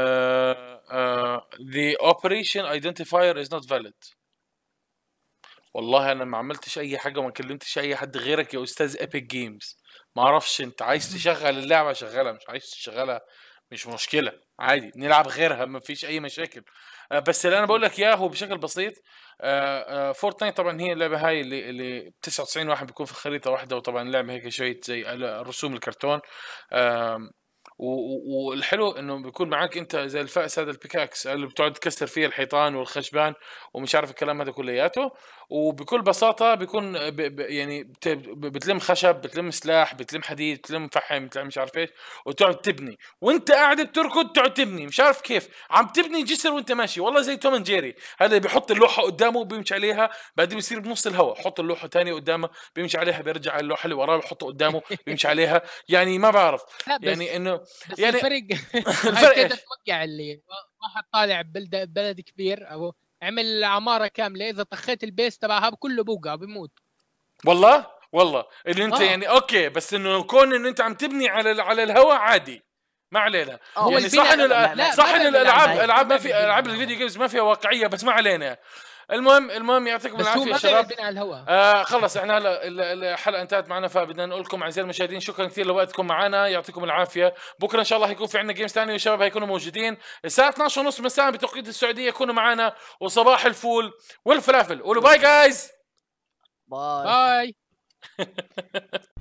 the operation identifier is not valid. والله انا ما عملتش اي حاجه وما كلمتش اي حد غيرك يا استاذ ايبك جيمز. ما اعرفش انت عايز تشغل اللعبه شغلها، مش عايز تشغلها مش مشكله، عادي نلعب غيرها ما فيش اي مشاكل. بس اللي انا بقول لك اياه هو بشكل بسيط. فورتنايت طبعا هي اللعبه هاي اللي 99 واحد بيكون في خريطه واحده، وطبعا اللعبه هيك شويه زي رسوم الكرتون. آم، والحلو انه بيكون معك انت زي الفأس، هذا البيكاكس اللي بتقعد تكسر فيه الحيطان والخشبان ومش عارف الكلام هذا كلياته. وبكل بساطة بيكون يعني بتلم خشب، بتلم سلاح، بتلم حديد، بتلم فحم، بتلم مش عارف ايش، وتقعد تبني وانت قاعد بتركض تقعد تبني مش عارف كيف عم تبني جسر وانت ماشي. والله زي توم اند جيري، هذا بيحط اللوحة قدامه بيمشي عليها، بعدين بيصير بنص الهواء حط اللوحة ثانية قدامه بيمشي عليها، بيرجع اللوحة اللي وراه بيحطه قدامه بيمشي عليها. يعني ما بعرف لا بس يعني انه بس يعني الفرق هاي الفرق كذا ايش؟ توقع اللي واحد طالع بلد كبير او عمل عماره كامله، اذا طخيت البيس تبعها كله بوقع بيموت. والله اللي انت يعني اوكي، بس انه كون انه انت عم تبني على الهواء عادي ما علينا. هو يعني صح البناء انه لا صح ما انه بيعمل على الالعاب ما ما في بيعمل العاب بناء الفيديو هواء. جيمز ما فيها واقعيه، بس ما علينا. المهم يعطيكم بس هو العافيه يا ما بيعمل شباب. بناء على الهواء. خلص احنا هلا الحلقه انتهت معنا، فبدنا نقول لكم اعزائي المشاهدين شكرا كثير لوقتكم معنا، يعطيكم العافيه. بكره ان شاء الله حيكون في عندنا جيمز ثانيه والشباب هيكونوا موجودين الساعه 12:30 مساء بتوقيت السعوديه، كونوا معنا. وصباح الفول والفلافل، قولوا باي جايز. باي. باي.